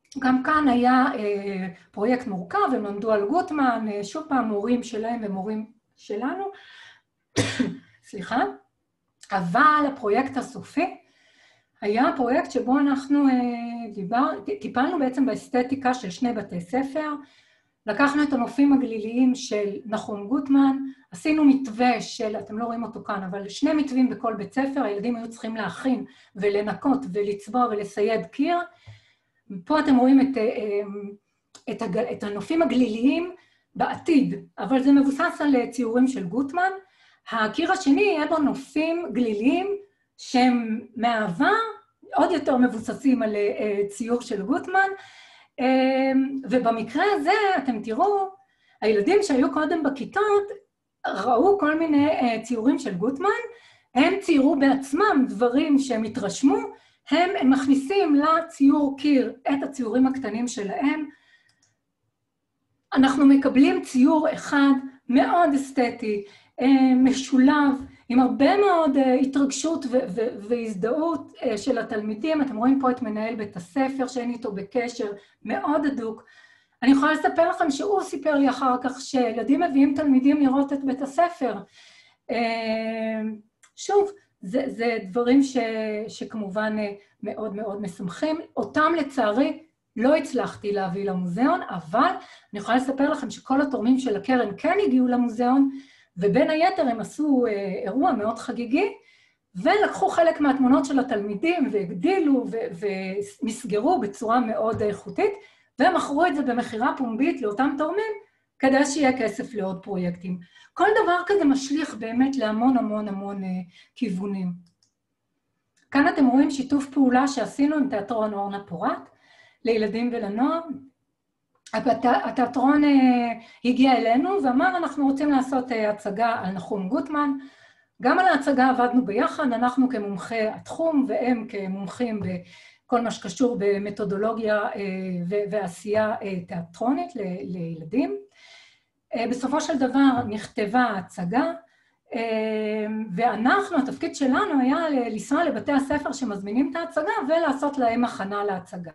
גם כאן היה פרויקט מורכב, הם למדו על גוטמן, שוב פעם מורים שלהם ומורים שלנו, סליחה, אבל הפרויקט הסופי היה פרויקט שבו אנחנו דיבר, טיפלנו בעצם באסתטיקה של שני בתי ספר, לקחנו את הנופים הגליליים של נחום גוטמן, עשינו מתווה של, אתם לא רואים אותו כאן, אבל שני מתווים בכל בית ספר, הילדים היו צריכים להכין ולנקות ולצבוע ולסייד קיר, פה אתם רואים את, את, את הנופים הגליליים בעתיד, אבל זה מבוסס על ציורים של גוטמן. הקיר השני יהיה בו נופים גליליים שהם מהעבר, עוד יותר מבוססים על ציור של גוטמן, ובמקרה הזה אתם תראו, הילדים שהיו קודם בכיתות ראו כל מיני ציורים של גוטמן, הם ציירו בעצמם דברים שהם התרשמו, הם, הם מכניסים לציור קיר את הציורים הקטנים שלהם. אנחנו מקבלים ציור אחד מאוד אסתטי, משולב, עם הרבה מאוד התרגשות והזדהות של התלמידים. אתם רואים פה את מנהל בית הספר שאין איתו בקשר מאוד הדוק. אני יכולה לספר לכם שהוא סיפר לי אחר כך שילדים מביאים תלמידים לראות את בית הספר. שוב, זה, זה דברים ש, שכמובן מאוד מאוד משמחים. אותם לצערי לא הצלחתי להביא למוזיאון, אבל אני יכולה לספר לכם שכל התורמים של הקרן כן הגיעו למוזיאון, ובין היתר הם עשו אירוע מאוד חגיגי, ולקחו חלק מהתמונות של התלמידים, והגדילו ומסגרו בצורה מאוד איכותית, ומכרו את זה במחירה פומבית לאותם תורמים, כדי שיהיה כסף לעוד פרויקטים. כל דבר כזה משליך באמת להמון המון המון כיוונים. כאן אתם רואים שיתוף פעולה שעשינו עם תיאטרון אורנה פורט, לילדים ולנוער. התיאטרון הגיע אלינו ואמר, אנחנו רוצים לעשות הצגה על נחום גוטמן. גם על ההצגה עבדנו ביחד, אנחנו כמומחי התחום והם כמומחים בכל מה שקשור במתודולוגיה ועשייה תיאטרונית לילדים. בסופו של דבר נכתבה ההצגה, ואנחנו, התפקיד שלנו היה לנסוע לבתי הספר שמזמינים את ההצגה ולעשות להם הכנה להצגה.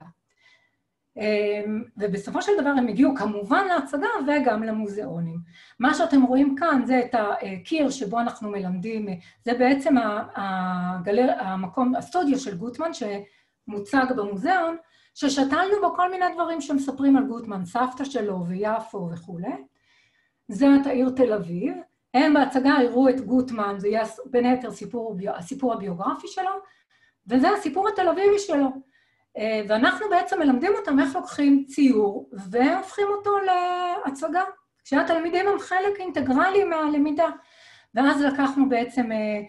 ובסופו של דבר הם הגיעו כמובן להצגה וגם למוזיאונים. מה שאתם רואים כאן זה את הקיר שבו אנחנו מלמדים, זה בעצם הגלר, המקום, הסטודיו של גוטמן שמוצג במוזיאון, ששתלנו בו כל מיני דברים שמספרים על גוטמן, סבתא שלו ויפו וכו'. זה את העיר תל אביב, הם בהצגה הראו את גוטמן, זה יהיה בין היתר סיפור, הסיפור הביוגרפי שלו, וזה הסיפור התל אביבי שלו. ואנחנו בעצם מלמדים אותם איך לוקחים ציור והופכים אותו להצגה, כשהתלמידים הם חלק אינטגרלי מהלמידה. ואז לקחנו בעצם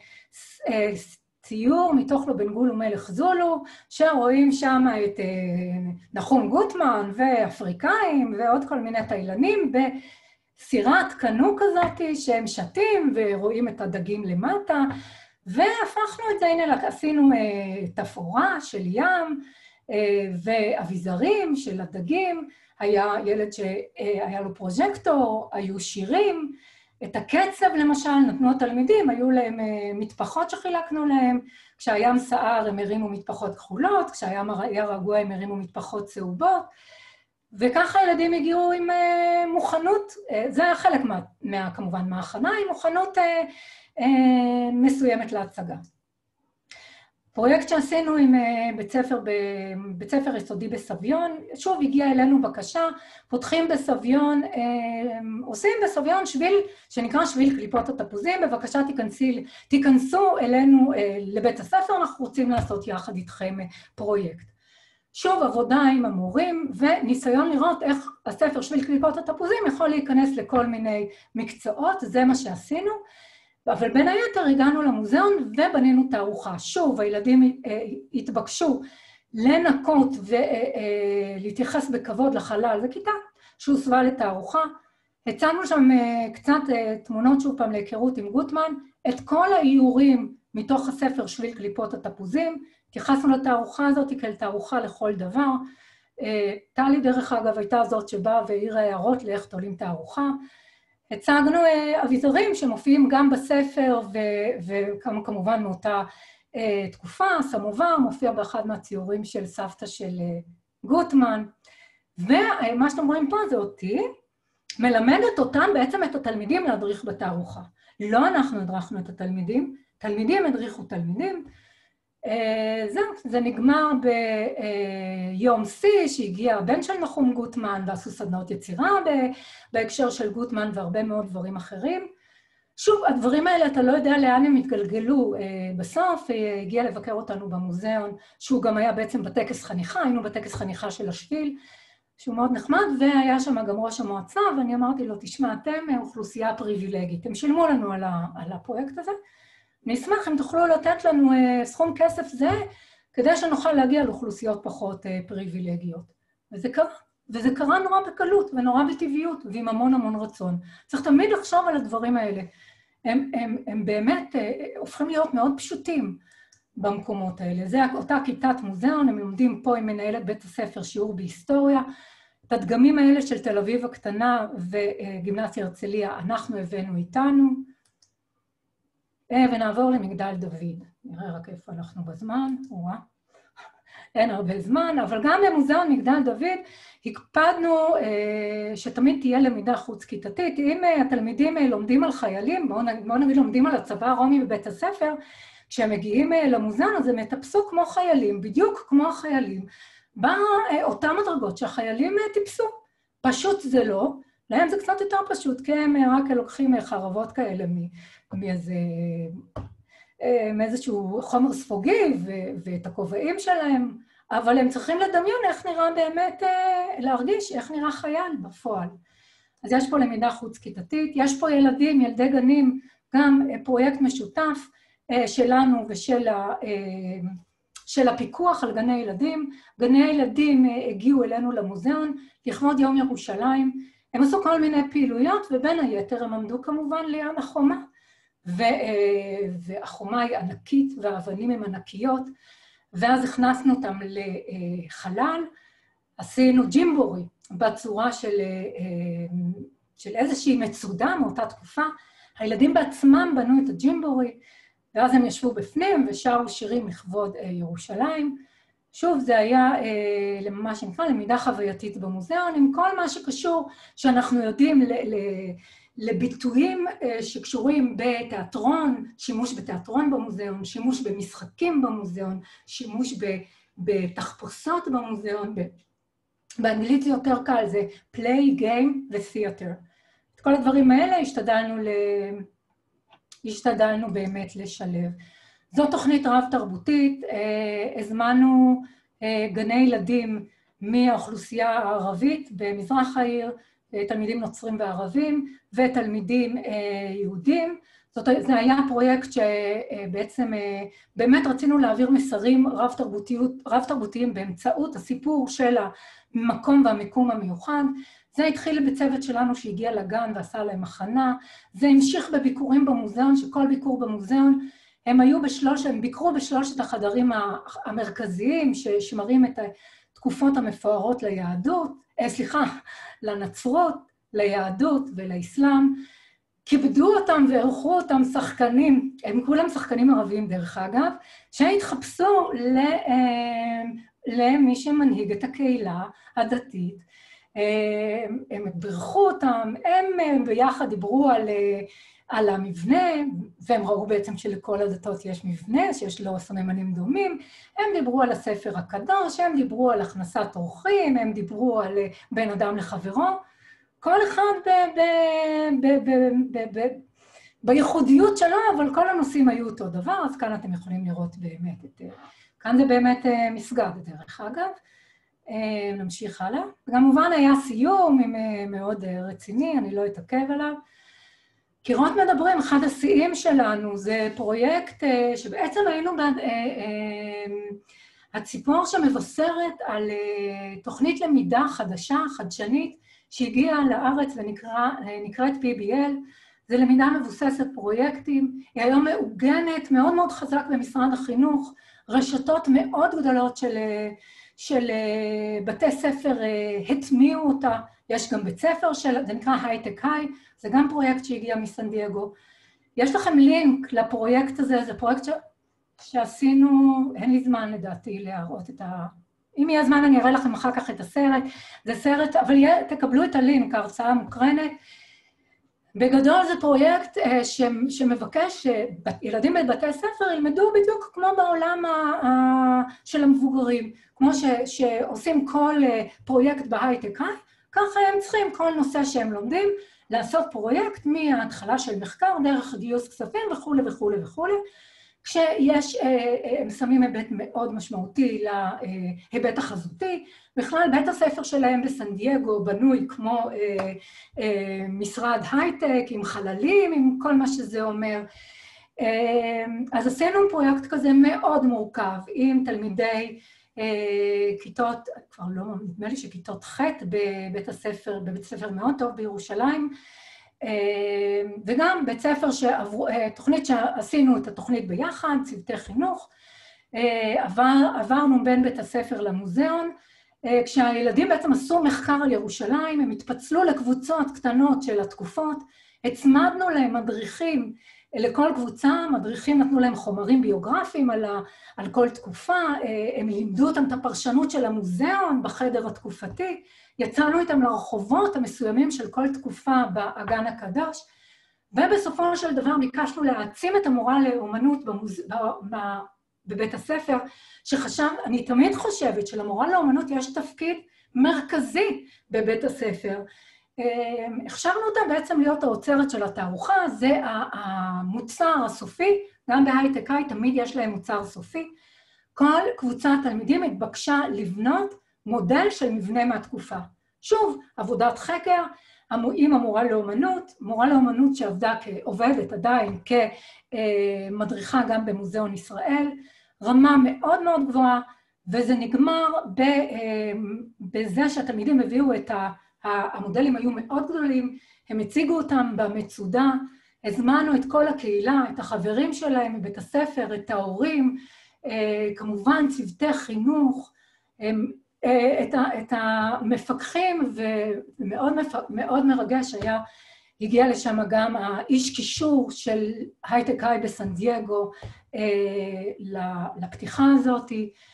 ציור מתוך לו בן גול ומלך זולו, שרואים שם את נחום גוטמן ואפריקאים ועוד כל מיני תאילנים בסירת קנו כזאת שהם שתים ורואים את הדגים למטה, והפכנו את זה, הנה עשינו תפאורה של ים, ואביזרים של הדגים, היה ילד שהיה לו פרוז'קטור, היו שירים, את הקצב למשל נתנו התלמידים, היו להם מטפחות שחילקנו להם, כשהים סער הם הרימו מטפחות כחולות, כשהים היה רגוע הם הרימו מטפחות צהובות, וככה הילדים הגיעו עם מוכנות, זה היה חלק מה, מה, כמובן מההכנה, עם מוכנות מסוימת להצגה. פרויקט שעשינו עם בית ספר, בית ספר יסודי בסביון, שוב הגיע אלינו בקשה, פותחים בסביון, עושים בסביון שביל שנקרא שביל קליפות התפוזים, בבקשה תיכנסי, תיכנסו אלינו לבית הספר, אנחנו רוצים לעשות יחד איתכם פרויקט. שוב עבודה עם המורים וניסיון לראות איך הספר שביל קליפות התפוזים יכול להיכנס לכל מיני מקצועות, זה מה שעשינו. אבל בין היתר הגענו למוזיאון ובנינו תערוכה. שוב, הילדים התבקשו לנקות ולהתייחס בכבוד לחלל וכיתה שהוסבה לתערוכה. הצענו שם קצת תמונות שוב פעם להיכרות עם גוטמן, את כל האיורים מתוך הספר שביל קליפות התפוזים, התייחסנו לתערוכה הזאת כאל תערוכה לכל דבר. טלי דרך אגב הייתה זאת שבאה והעירה הערות לאיך תולים תערוכה. הצגנו אביזרים שמופיעים גם בספר, וכמובן מאותה תקופה, סמובר, מופיע באחד מהציורים של סבתא של גוטמן. ומה שאתם רואים פה זה אותי, מלמדת אותם בעצם את התלמידים להדריך בתערוכה. לא אנחנו הדרכנו את התלמידים, תלמידים הדריכו תלמידים. זהו, זה נגמר ביום שיא שהגיע הבן של נחום גוטמן ועשו סדנאות יצירה בהקשר של גוטמן והרבה מאוד דברים אחרים. שוב, הדברים האלה אתה לא יודע לאן הם התגלגלו. בסוף הגיע לבקר אותנו במוזיאון, שהוא גם היה בעצם בטקס חניכה, היינו בטקס חניכה של השביל, שהוא מאוד נחמד, והיה שם גם ראש המועצה, ואני אמרתי לו, תשמע, אתם אוכלוסייה פריבילגית, הם שילמו לנו על, ה, על הפרויקט הזה, נשמח אם תוכלו לתת לנו אה, סכום כסף זה, כדי שנוכל להגיע לאוכלוסיות פחות אה, פריבילגיות. וזה קרה, וזה קרה נורא בקלות, ונורא בטבעיות, ועם המון המון רצון. צריך תמיד לחשוב על הדברים האלה. הם, הם, הם באמת אה, הופכים להיות מאוד פשוטים במקומות האלה. זה אותה כיתת מוזיאון, הם לומדים פה עם מנהלת בית הספר שיעור בהיסטוריה. את הדגמים האלה של תל אביב הקטנה וגימנסיה הרצליה, אנחנו הבאנו איתנו. ונעבור למגדל דוד. נראה רק איפה אנחנו בזמן. וואה. אין הרבה זמן, אבל גם במוזיאון מגדל דוד הקפדנו שתמיד תהיה למידה חוץ-כיתתית. אם התלמידים לומדים על חיילים, בואו נגיד לומדים על הצבא הרומי בבית הספר, כשהם מגיעים למוזיאון, אז הם יטפסו כמו חיילים, בדיוק כמו החיילים, באותם הדרגות שהחיילים טיפסו. פשוט זה לא, להם זה קצת יותר פשוט, כי הם רק לוקחים חרבות כאלה מאיזה, מאיזשהו חומר ספוגי ואת הכובעים שלהם, אבל הם צריכים לדמיון איך נראה באמת, להרגיש איך נראה חייל בפועל. אז יש פה למידה חוץ-כיתתית, יש פה ילדים, ילדי גנים, גם פרויקט משותף, שלנו ושל ה, של הפיקוח על גני ילדים. גני הילדים הגיעו אלינו למוזיאון לכבוד יום ירושלים. הם עשו כל מיני פעילויות, ובין היתר הם עמדו כמובן ליד החומה. ו, והחומה היא ענקית, והאבנים הן ענקיות, ואז הכנסנו אותם לחלל, עשינו ג'ימבורי בצורה של, של איזושהי מצודה מאותה תקופה. הילדים בעצמם בנו את הג'ימבורי, ואז הם ישבו בפנים ושרו שירים לכבוד אה, ירושלים. שוב, זה היה אה, למה שנקרא למידה חווייתית במוזיאון, עם כל מה שקשור שאנחנו יודעים ל, ל, לביטויים אה, שקשורים בתיאטרון, שימוש בתיאטרון במוזיאון, שימוש במשחקים במוזיאון, שימוש ב, בתחפושות במוזיאון. ב, באנגלית זה יותר קל, זה play, game ו-theater. את כל הדברים האלה השתדלנו ל... השתדלנו באמת לשלב. זו תוכנית רב-תרבותית, הזמנו גני ילדים מהאוכלוסייה הערבית במזרח העיר, תלמידים נוצרים וערבים, ותלמידים יהודים. זאת, זה היה פרויקט שבעצם באמת רצינו להעביר מסרים רב-תרבותיים באמצעות הסיפור של המקום והמיקום המיוחד. זה התחיל בצוות שלנו שהגיע לגן ועשה להם הכנה, זה המשיך בביקורים במוזיאון, שכל ביקור במוזיאון, הם היו בשלוש, הם ביקרו בשלושת החדרים המרכזיים, ששמרים את התקופות המפוארות ליהדות, אה, סליחה, לנצרות, ליהדות ולאסלאם, כיבדו אותם וערכו אותם שחקנים, הם כולם שחקנים ערבים דרך אגב, שהתחפשו למי שמנהיג את הקהילה הדתית, הם ברכו אותם, הם ביחד דיברו על, על המבנה, והם ראו בעצם שלכל הדתות יש מבנה, שיש לו סממנים דומים, הם דיברו על הספר הקדוש, הם דיברו על הכנסת אורחים, הם דיברו על בין אדם לחברו, כל אחד ב, ב, ב, ב, ב, ב, ב, בייחודיות שלו, אבל כל הנושאים היו אותו דבר, אז כאן אתם יכולים לראות באמת את... כאן זה באמת מסגד דרך אגב. נמשיך הלאה. כמובן היה סיום מאוד רציני, אני לא אתעכב עליו. קירות מדברים, אחד השיאים שלנו, זה פרויקט שבעצם היינו הציפור שמבשרת על תוכנית למידה חדשה, חדשנית, שהגיעה לארץ ונקראת פי בי אל. זה למידה מבוססת פרויקטים, היא היום מעוגנת מאוד מאוד חזק במשרד החינוך, רשתות מאוד גדולות של... של בתי ספר הטמיעו אותה, יש גם בית ספר של, זה נקרא הייטק היי, זה גם פרויקט שהגיע מסן דייגו. יש לכם לינק לפרויקט הזה, זה פרויקט ש... שעשינו, אין לי זמן לדעתי להראות את, ה... אם יהיה זמן אני אראה לכם אחר כך את הסרט, זה סרט, אבל יהיה, תקבלו את הלינק, ההרצאה מוקרנת. בגדול זה פרויקט uh, ש, שמבקש שילדים בבתי ספר ילמדו בדיוק כמו בעולם ה, ה, של המבוגרים, כמו ש, שעושים כל uh, פרויקט בהייטק, אה? ככה הם צריכים כל נושא שהם לומדים, לעשות פרויקט מההתחלה של מחקר, דרך גיוס כספים וכו' וכו' וכו'. כשיש, הם שמים היבט מאוד משמעותי להיבט החזותי, בכלל בית הספר שלהם בסן דייגו בנוי כמו משרד הייטק, עם חללים, עם כל מה שזה אומר. אז עשינו פרויקט כזה מאוד מורכב, עם תלמידי כיתות, כבר לא, נדמה לי שכיתות ח' בבית הספר, בבית ספר מאוד טוב בירושלים, וגם בית ספר שעברו, תוכנית שעשינו את התוכנית ביחד, צוותי חינוך, עבר, עברנו בין בית הספר למוזיאון, כשהילדים בעצם עשו מחקר על ירושלים, הם התפצלו לקבוצות קטנות של התקופות, הצמדנו להם מדריכים לכל קבוצה, מדריכים נתנו להם חומרים ביוגרפיים על, ה, על כל תקופה, הם לימדו אותם את הפרשנות של המוזיאון בחדר התקופתי, יצאנו איתם לרחובות המסוימים של כל תקופה באגן הקדוש, ובסופו של דבר ביקשנו להעצים את המורה לאומנות במוז... בבית הספר, שחשב, אני תמיד חושבת שלמורה לאומנות יש תפקיד מרכזי בבית הספר. הכשרנו אותה בעצם להיות האוצרת של התערוכה, זה המוצר הסופי, גם בהייטקאי תמיד יש להם מוצר סופי. כל קבוצת תלמידים התבקשה לבנות מודל של מבנה מהתקופה. שוב, עבודת חקר, עם המורה לאומנות, מורה לאומנות שעבדה כעובדת עדיין כמדריכה גם במוזיאון ישראל, רמה מאוד מאוד גבוהה, וזה נגמר בזה שהתלמידים הביאו את ה... המודלים היו מאוד גדולים, הם הציגו אותם במצודה, הזמנו את כל הקהילה, את החברים שלהם מבית הספר, את ההורים, כמובן צוותי חינוך, את, ה, את המפקחים, ומאוד מאוד מרגש היה, הגיע לשם גם האיש קישור של הייטקאי בסן דייגו לפתיחה הזאת,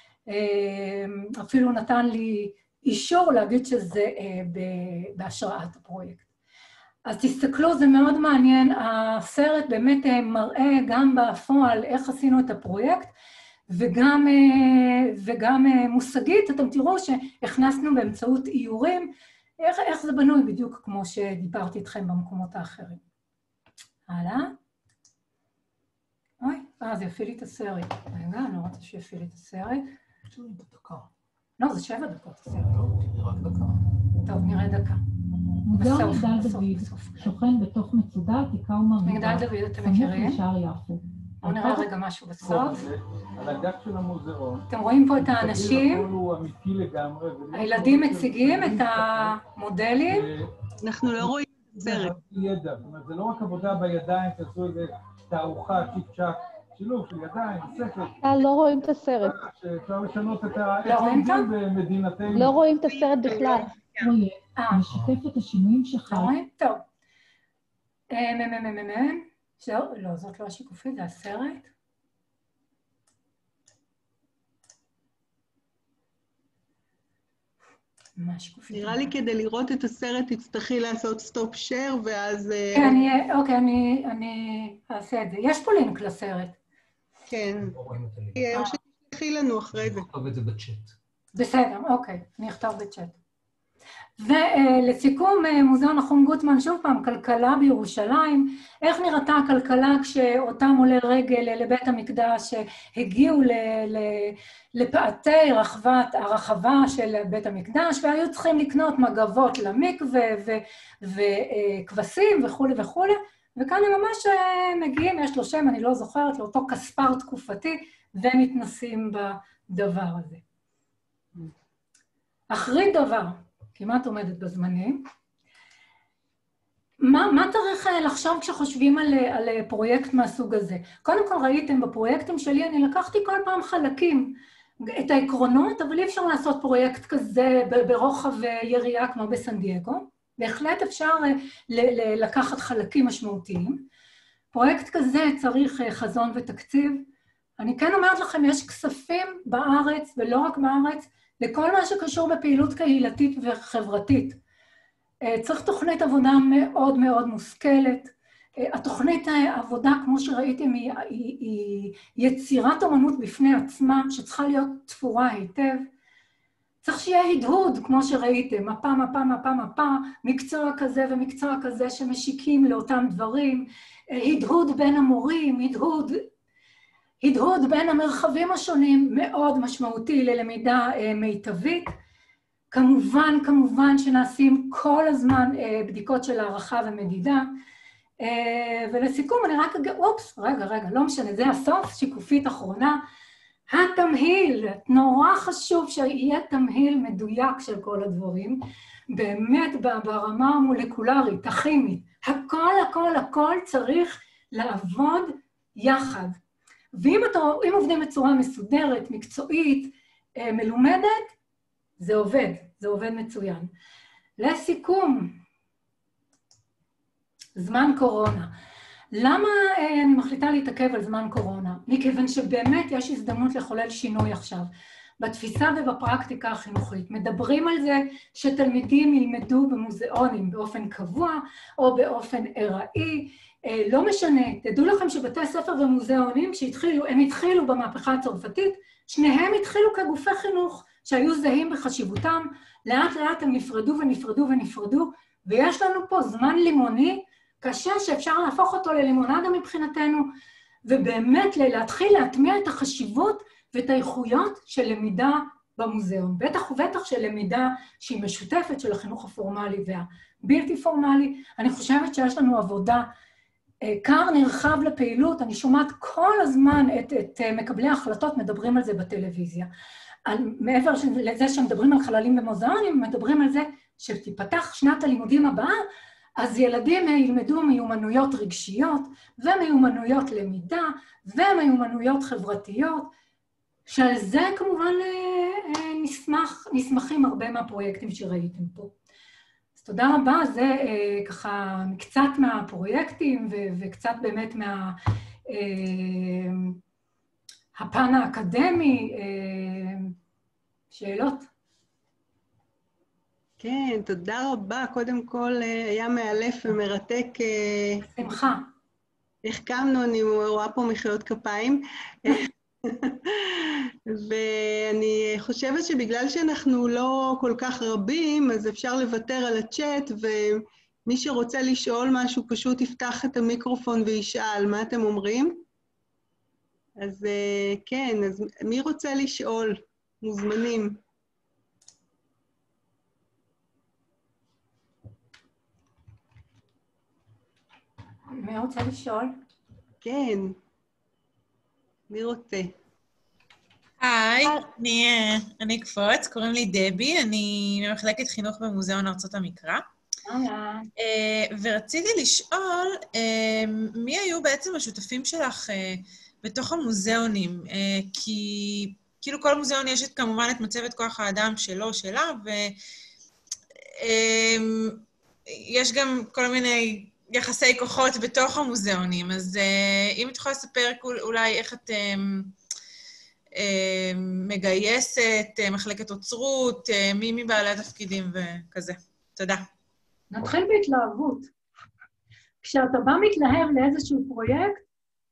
אפילו נתן לי אישור להגיד שזה בהשראת הפרויקט. אז תסתכלו, זה מאוד מעניין, הסרט באמת מראה גם בפועל איך עשינו את הפרויקט, וגם, וגם מושגית, אתם תראו שהכנסנו באמצעות איורים, איך, איך זה בנוי בדיוק כמו שדיברתי איתכם במקומות האחרים. הלאה. אוי, אה, זה יפיל לי את הסרט. רגע, אני לא רוצה שיפיל לי את הסרט. שבע דקה. לא, זה שבע דקות הסרט. לא, תראי רק דקה. טוב, נראה דקה. מוזיאון מגדל דוד שוכן בתוך מצודה, כיכר מרמרה. מגדל דוד, אתם מכירים? סמוך לשער יפו. בואו נראה רגע משהו בסוף. על הגג של המוזיאון. אתם רואים פה את האנשים, הכל הוא אמיתי לגמרי. הילדים מציגים את המודלים. אנחנו לא רואים את זה הסרט. ידע, זאת אומרת, זה לא רק עבודה בידיים, תעשו איזה תערוכה, צ'יק צ'אק, שילוב של ידיים, ספר. לא רואים את הסרט. שאפשר לשנות את לא רואים אותם? במדינתנו. לא רואים את הסרט בכלל. אה, משקף את השינויים לא שחל. רואים? טוב. ממממממם. זהו, לא, זאת לא השיקופית, זה הסרט. מה השיקופית? נראה לי כדי לראות את הסרט תצטרכי לעשות סטופ שייר ואז... כן, אני, אוקיי, אני, אני אעשה את זה. יש פה לינק לסרט. כן. לא רואים את הלינק. או שתשלחי לנו אחרי זה. נכתוב את זה בצ'אט. בסדר, אוקיי, אני אכתוב בצ'אט. ולסיכום, מוזיאון נחום גוטמן, שוב פעם, כלכלה בירושלים, איך נראתה הכלכלה כשאותם עולי רגל לבית המקדש הגיעו לפאתי רחבת, הרחבה של בית המקדש, והיו צריכים לקנות מגבות למקווה וכבשים וכו' וכו', וכאן הם ממש מגיעים, יש לו שם, אני לא זוכרת, לאותו כספר תקופתי, ומתנסים בדבר הזה. אחרי דבר, כמעט עומדת בזמנים. מה, מה צריך לחשוב כשחושבים על, על פרויקט מהסוג הזה? קודם כל ראיתם בפרויקטים שלי, אני לקחתי כל פעם חלקים, את העקרונות, אבל אי אפשר לעשות פרויקט כזה ברוחב יריעה כמו בסן דייגו. בהחלט אפשר ל, ל, לקחת חלקים משמעותיים. פרויקט כזה צריך חזון ותקציב. אני כן אומרת לכם, יש כספים בארץ, ולא רק בארץ, לכל מה שקשור בפעילות קהילתית וחברתית. צריך תוכנית עבודה מאוד מאוד מושכלת. התוכנית העבודה, כמו שראיתם, היא, היא, היא יצירת אומנות בפני עצמה, שצריכה להיות תפורה היטב. צריך שיהיה הדהוד, כמו שראיתם, מפה, מפה, מפה, מפה, מקצוע כזה ומקצוע כזה שמשיקים לאותם דברים, הדהוד בין המורים, הדהוד, הדהוד בין המרחבים השונים, מאוד משמעותי ללמידה מיטבית. כמובן, כמובן שנעשים כל הזמן בדיקות של הערכה ומדידה, ולסיכום אני רק אגיד, אופס, רגע, רגע, לא משנה, זה הסוף, שיקופית אחרונה, התמהיל, נורא חשוב שיהיה תמהיל מדויק של כל הדברים, באמת ברמה המולקולרית, הכימית, הכל, הכל, הכל צריך לעבוד יחד. ואם אתה, אם עובדים בצורה מסודרת, מקצועית, מלומדת, זה עובד, זה עובד מצוין. לסיכום, זמן קורונה. למה אני מחליטה להתעכב על זמן קורונה? מכיוון שבאמת יש הזדמנות לחולל שינוי עכשיו. בתפיסה ובפרקטיקה החינוכית. מדברים על זה שתלמידים ילמדו במוזיאונים באופן קבוע או באופן ארעי. לא משנה, תדעו לכם שבתי ספר ומוזיאונים שהתחילו, הם התחילו במהפכה הצרפתית, שניהם התחילו כגופי חינוך שהיו זהים בחשיבותם, לאט לאט הם נפרדו ונפרדו ונפרדו, ויש לנו פה זמן לימוני, קשה שאפשר להפוך אותו ללימונדה מבחינתנו, ובאמת להתחיל להטמיע את החשיבות ואת האיכויות של למידה במוזיאון. בטח ובטח של למידה שהיא משותפת של החינוך הפורמלי והבלתי פורמלי. אני חושבת שיש לנו עבודה, קר נרחב לפעילות, אני שומעת כל הזמן את, את מקבלי ההחלטות, מדברים על זה בטלוויזיה. על, מעבר לזה שמדברים על חללים במוזיאונים, מדברים על זה שתיפתח שנת הלימודים הבאה, אז ילדים ילמדו מיומנויות רגשיות, ומיומנויות למידה, ומיומנויות חברתיות, שעל זה כמובן נשמח, נשמחים הרבה מהפרויקטים שראיתם פה. אז תודה רבה, זה ככה קצת מהפרויקטים, וקצת באמת מה... הפן האקדמי, שאלות? כן, תודה רבה. קודם כל היה מאלף ומרתק. שמחה. החכמנו, אני רואה פה מחיאות כפיים. ואני חושבת שבגלל שאנחנו לא כל כך רבים, אז אפשר לוותר על הצ'אט, ומי שרוצה לשאול משהו פשוט יפתח את המיקרופון וישאל. מה אתם אומרים? אז כן, אז מי רוצה לשאול? מוזמנים. מי רוצה לשאול? כן. מי רוצה? היי, אני, אני אקפוץ, קוראים לי דבי, אני ממחלקת חינוך במוזיאון ארצות המקרא. אהלן. ורציתי לשאול, מי היו בעצם השותפים שלך בתוך המוזיאונים? כי כאילו כל מוזיאון יש את, כמובן את מצבת כוח האדם שלו, שלה, ויש גם כל מיני יחסי כוחות בתוך המוזיאונים. אז אם את יכולה לספר אולי איך את מגייסת, מחלקת אוצרות, מי מבעלי התפקידים וכזה. תודה. נתחיל בהתלהבות. כשאתה בא מתלהב לאיזשהו פרויקט,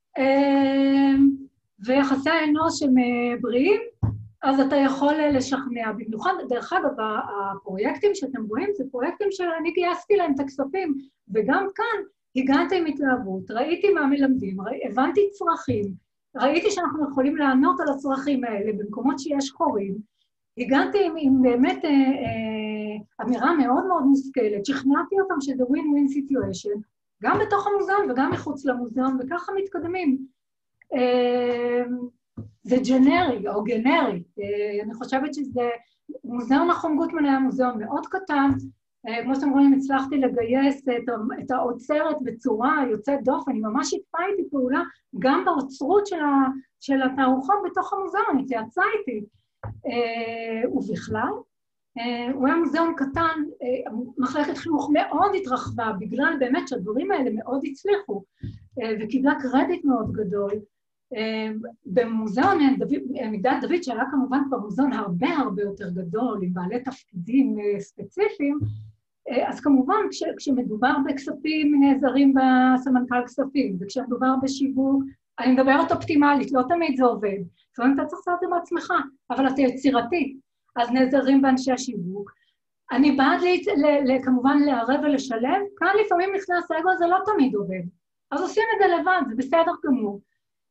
ויחסי האנוש הם בריאים, אז אתה יכול לשכנע. במיוחד, דרך אגב, הפרויקטים שאתם רואים, זה פרויקטים שאני גייסתי להם את הכספים, וגם כאן הגעתי עם התלהבות, ראיתי מה מלמדים, הבנתי צרכים, ראיתי שאנחנו יכולים לענות על הצרכים האלה במקומות שיש חורים, הגעתי עם, עם באמת אה, אה, אמירה מאוד מאוד מושכלת, שכנעתי אותם שזה win-win situation, גם בתוך המוזיאון וגם מחוץ למוזיאון, וככה מתקדמים. אה, זה ג'נרי או גנרי, אה, אני חושבת שזה, מוזיאון נחום גוטמן היה מוזיאון מאוד קטן, אה, כמו שאתם רואים, הצלחתי לגייס את, את האוצרת בצורה יוצאת דופן, אני ממש התפה איתי פעולה, גם באוצרות של, ה, של התערוכות בתוך המוזיאון, התייעצה איתי, אה, ובכלל, אה, הוא היה מוזיאון קטן, אה, מחלקת חינוך מאוד התרחבה, בגלל באמת שהדברים האלה מאוד הצליחו, אה, וקיבלה קרדיט מאוד גדול, במוזיאון מגדל דוד, שהיה כמובן כבר מוזיאון הרבה הרבה יותר גדול, עם בעלי תפקידים ספציפיים, אז כמובן כש, כשמדובר בכספים נעזרים בסמנכ"ל כספים, וכשמדובר בשיווק, אני מדברת אופטימלית, לא תמיד זה עובד, זאת אומרת, אתה צריך לעשות את זה בעצמך, אבל אתה יצירתי, אז נעזרים באנשי השיווק. אני בעד לי, ל, ל, כמובן לערב ולשלב, כאן לפעמים נכנס אגו, זה לא תמיד עובד, אז עושים את זה לבד, זה בסדר גמור.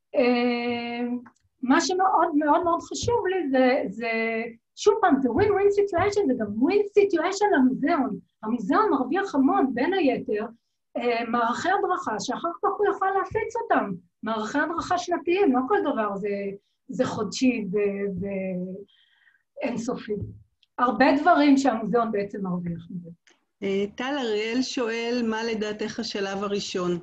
מה שמאוד מאוד מאוד חשוב לי זה, זה שוב פעם, זה win-win situation, זה גם win situation למוזיאון. המוזיאון מרוויח המון, בין היתר, מערכי הדרכה, שאחר כך הוא יכול להפיץ אותם. מערכי הדרכה שנתיים, לא כל דבר זה, זה חודשי ואינסופי. הרבה דברים שהמוזיאון בעצם מרוויח מזה. טל אריאל שואל, מה לדעתך השלב הראשון?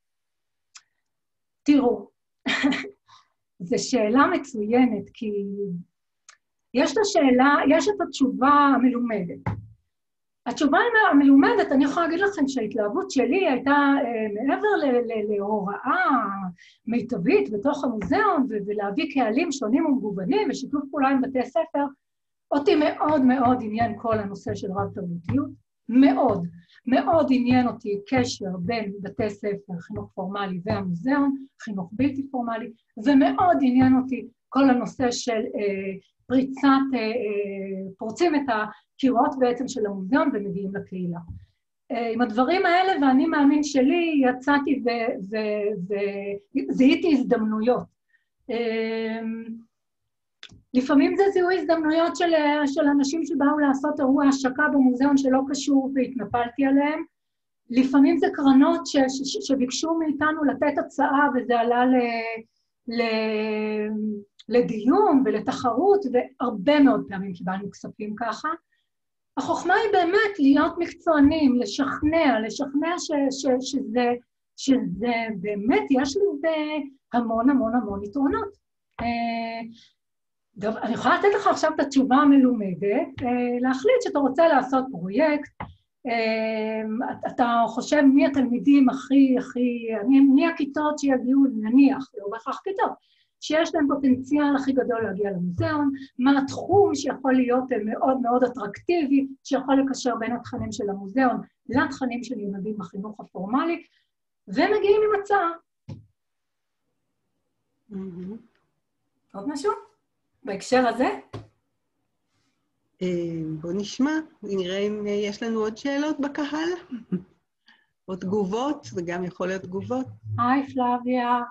תראו, זו שאלה מצוינת, כי יש את השאלה, יש את התשובה המלומדת. התשובה המלומדת, אני יכולה להגיד לכם שההתלהבות שלי הייתה אה, מעבר ל- ל- להוראה מיטבית בתוך המוזיאון, ו- ולהביא קהלים שונים ומגוונים, ושיתוף פעולה עם בתי ספר, אותי מאוד מאוד עניין כל הנושא של רב תרבותיות, מאוד, מאוד עניין אותי קשר בין בתי ספר, חינוך פורמלי והמוזיאון, חינוך בלתי פורמלי, ומאוד עניין אותי כל הנושא של אה, פריצת, אה, אה, פורצים את הקירות בעצם של המוזיאון ומגיעים לקהילה. אה, עם הדברים האלה, ואני מאמין שלי, יצאתי וזיהיתי הזדמנויות. אה, לפעמים זה זיהוי הזדמנויות של, של אנשים שבאו לעשות אירוע השקה במוזיאון שלא קשור והתנפלתי עליהם. לפעמים זה קרנות ש, ש, שביקשו מאיתנו לתת הצעה וזה עלה ל, ל, לדיון ולתחרות, והרבה מאוד פעמים קיבלנו כספים ככה. החוכמה היא באמת להיות מקצוענים, לשכנע, לשכנע ש, ש, שזה, שזה באמת, יש לזה המון המון המון יתרונות. טוב, אני יכולה לתת לך עכשיו את התשובה המלומדת, להחליט שאתה רוצה לעשות פרויקט, אתה חושב מי התלמידים הכי, הכי, מי הכיתות שיגיעו, נניח, לא בהכרח כיתות, שיש להם פוטנציאל הכי גדול להגיע למוזיאון, מה התחום שיכול להיות מאוד מאוד אטרקטיבי, שיכול לקשר בין התכנים של המוזיאון לתכנים של ילדים בחינוך הפורמלי, ומגיעים עם הצעה. עוד משהו? בהקשר הזה? בוא נשמע, נראה אם יש לנו עוד שאלות בקהל, או תגובות, זה גם יכול להיות תגובות. היי פלביה.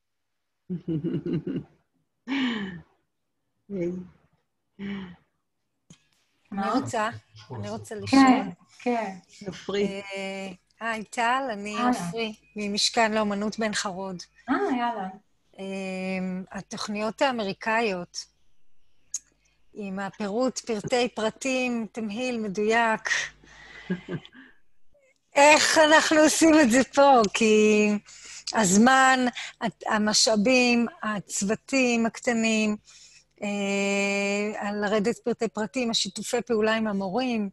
אני רוצה, אני רוצה לשאול. כן, כן. עופרי. היי טל, אני עופרי, ממשכן לאומנות בן חרוד. אה, יאללה. התוכניות האמריקאיות, עם הפירוט, פרטי פרטים, תמהיל מדויק. איך אנחנו עושים את זה פה? כי הזמן, המשאבים, הצוותים הקטנים, לרדת פרטי פרטים, השיתופי פעולה עם המורים,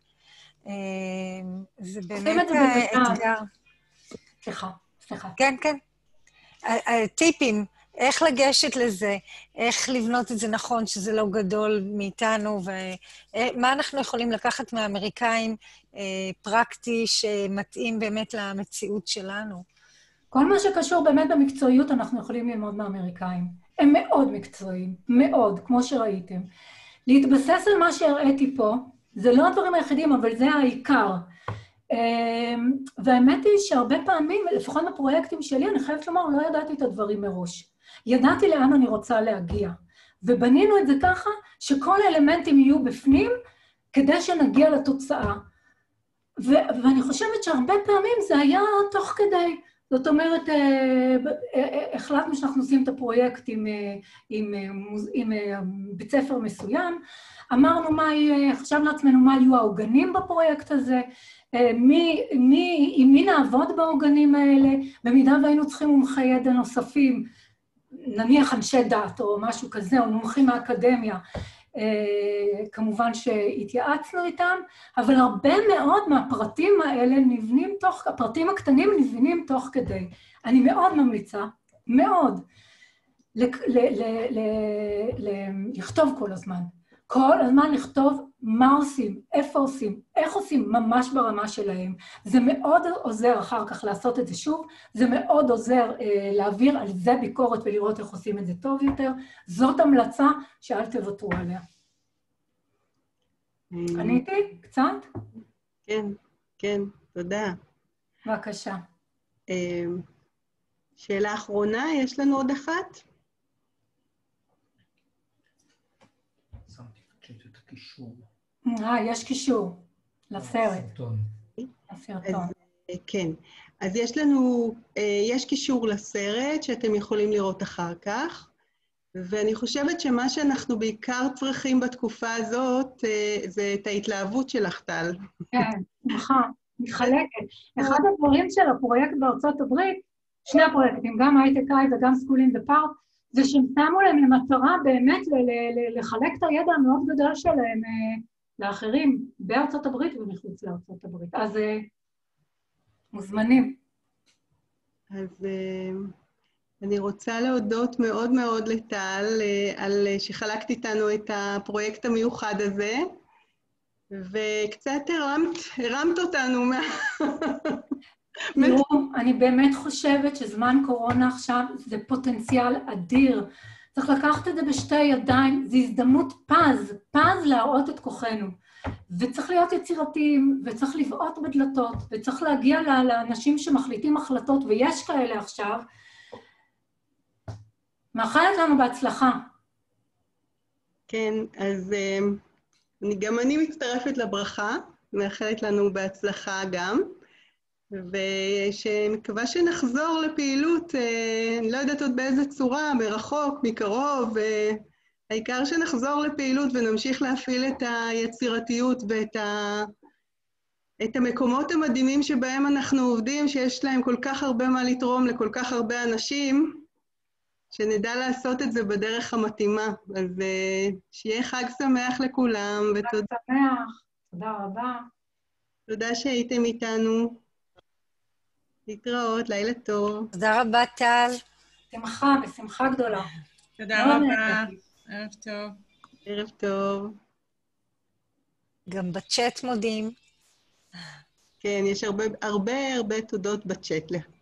זה באמת אתגר. סליחה, סליחה. כן, כן. טיפים. איך לגשת לזה, איך לבנות את זה נכון, שזה לא גדול מאיתנו, ומה אנחנו יכולים לקחת מהאמריקאים פרקטי שמתאים באמת למציאות שלנו. כל מה שקשור באמת במקצועיות אנחנו יכולים ללמוד מהאמריקאים. הם מאוד מקצועיים, מאוד, כמו שראיתם. להתבסס על מה שהראיתי פה, זה לא הדברים היחידים, אבל זה העיקר. והאמת היא שהרבה פעמים, לפחות בפרויקטים שלי, אני חייבת לומר, לא ידעתי את הדברים מראש. ידעתי לאן אני רוצה להגיע, ובנינו את זה ככה שכל האלמנטים יהיו בפנים כדי שנגיע לתוצאה. ו- ואני חושבת שהרבה פעמים זה היה תוך כדי. זאת אומרת, אה, אה, החלטנו שאנחנו עושים את הפרויקט עם, אה, עם, אה, עם אה, בית ספר מסוים, אמרנו מה יהיה, חשבנו לעצמנו מה יהיו העוגנים בפרויקט הזה, אה, מי, מי, עם מי נעבוד בעוגנים האלה, במידה והיינו צריכים מומחי ידע נוספים, נניח אנשי דת או משהו כזה, או מומחים מהאקדמיה, אה, כמובן שהתייעצנו איתם, אבל הרבה מאוד מהפרטים האלה נבנים תוך, הפרטים הקטנים נבנים תוך כדי. אני מאוד ממליצה, מאוד, לכתוב כל הזמן. כל הזמן לכתוב מה עושים, איפה עושים, איך עושים, ממש ברמה שלהם. זה מאוד עוזר אחר כך לעשות את זה שוב, זה מאוד עוזר אה, להעביר על זה ביקורת ולראות איך עושים את זה טוב יותר. זאת המלצה שאל תוותרו עליה. עניתי? קצת? כן, כן, תודה. בבקשה. שאלה אחרונה, יש לנו עוד אחת? אה, יש קישור לסרט. לסרטון. כן, אז יש לנו, יש קישור לסרט שאתם יכולים לראות אחר כך, ואני חושבת שמה שאנחנו בעיקר צריכים בתקופה הזאת, זה את ההתלהבות שלך, טל. כן, נכון, מתחלקת. אחד הדברים של הפרויקט בארצות הברית, שני הפרויקטים, גם הייטקאי וגם סקולים בפארק, זה שהם שמו להם למטרה באמת לחלק את הידע המאוד גדול שלהם לאחרים בארצות הברית ומחוץ לארצות הברית. אז מוזמנים. אז אני רוצה להודות מאוד מאוד לטל על שחלקת איתנו את הפרויקט המיוחד הזה, וקצת הרמת, הרמת אותנו מה... תראו, אני באמת חושבת שזמן קורונה עכשיו זה פוטנציאל אדיר. צריך לקחת את זה בשתי ידיים, זו הזדמנות פז, פז להראות את כוחנו. וצריך להיות יצירתיים, וצריך לבעוט בדלתות, וצריך להגיע לאנשים שמחליטים החלטות, ויש כאלה עכשיו. מאחלת לנו בהצלחה. כן, אז אני, גם אני מצטרפת לברכה, מאחלת לנו בהצלחה גם. ושמקווה שנחזור לפעילות, אני לא יודעת עוד באיזה צורה, מרחוק, מקרוב, העיקר שנחזור לפעילות ונמשיך להפעיל את היצירתיות ואת ה... את המקומות המדהימים שבהם אנחנו עובדים, שיש להם כל כך הרבה מה לתרום לכל כך הרבה אנשים, שנדע לעשות את זה בדרך המתאימה. אז שיהיה חג שמח לכולם. חג שמח, תודה רבה. תודה שהייתם איתנו. להתראות, לילה טוב. תודה רבה, טל. שמחה, בשמחה גדולה. תודה רבה. ערב טוב. ערב טוב. גם בצ'אט מודים. כן, יש הרבה הרבה הרבה תודות בצ'אט.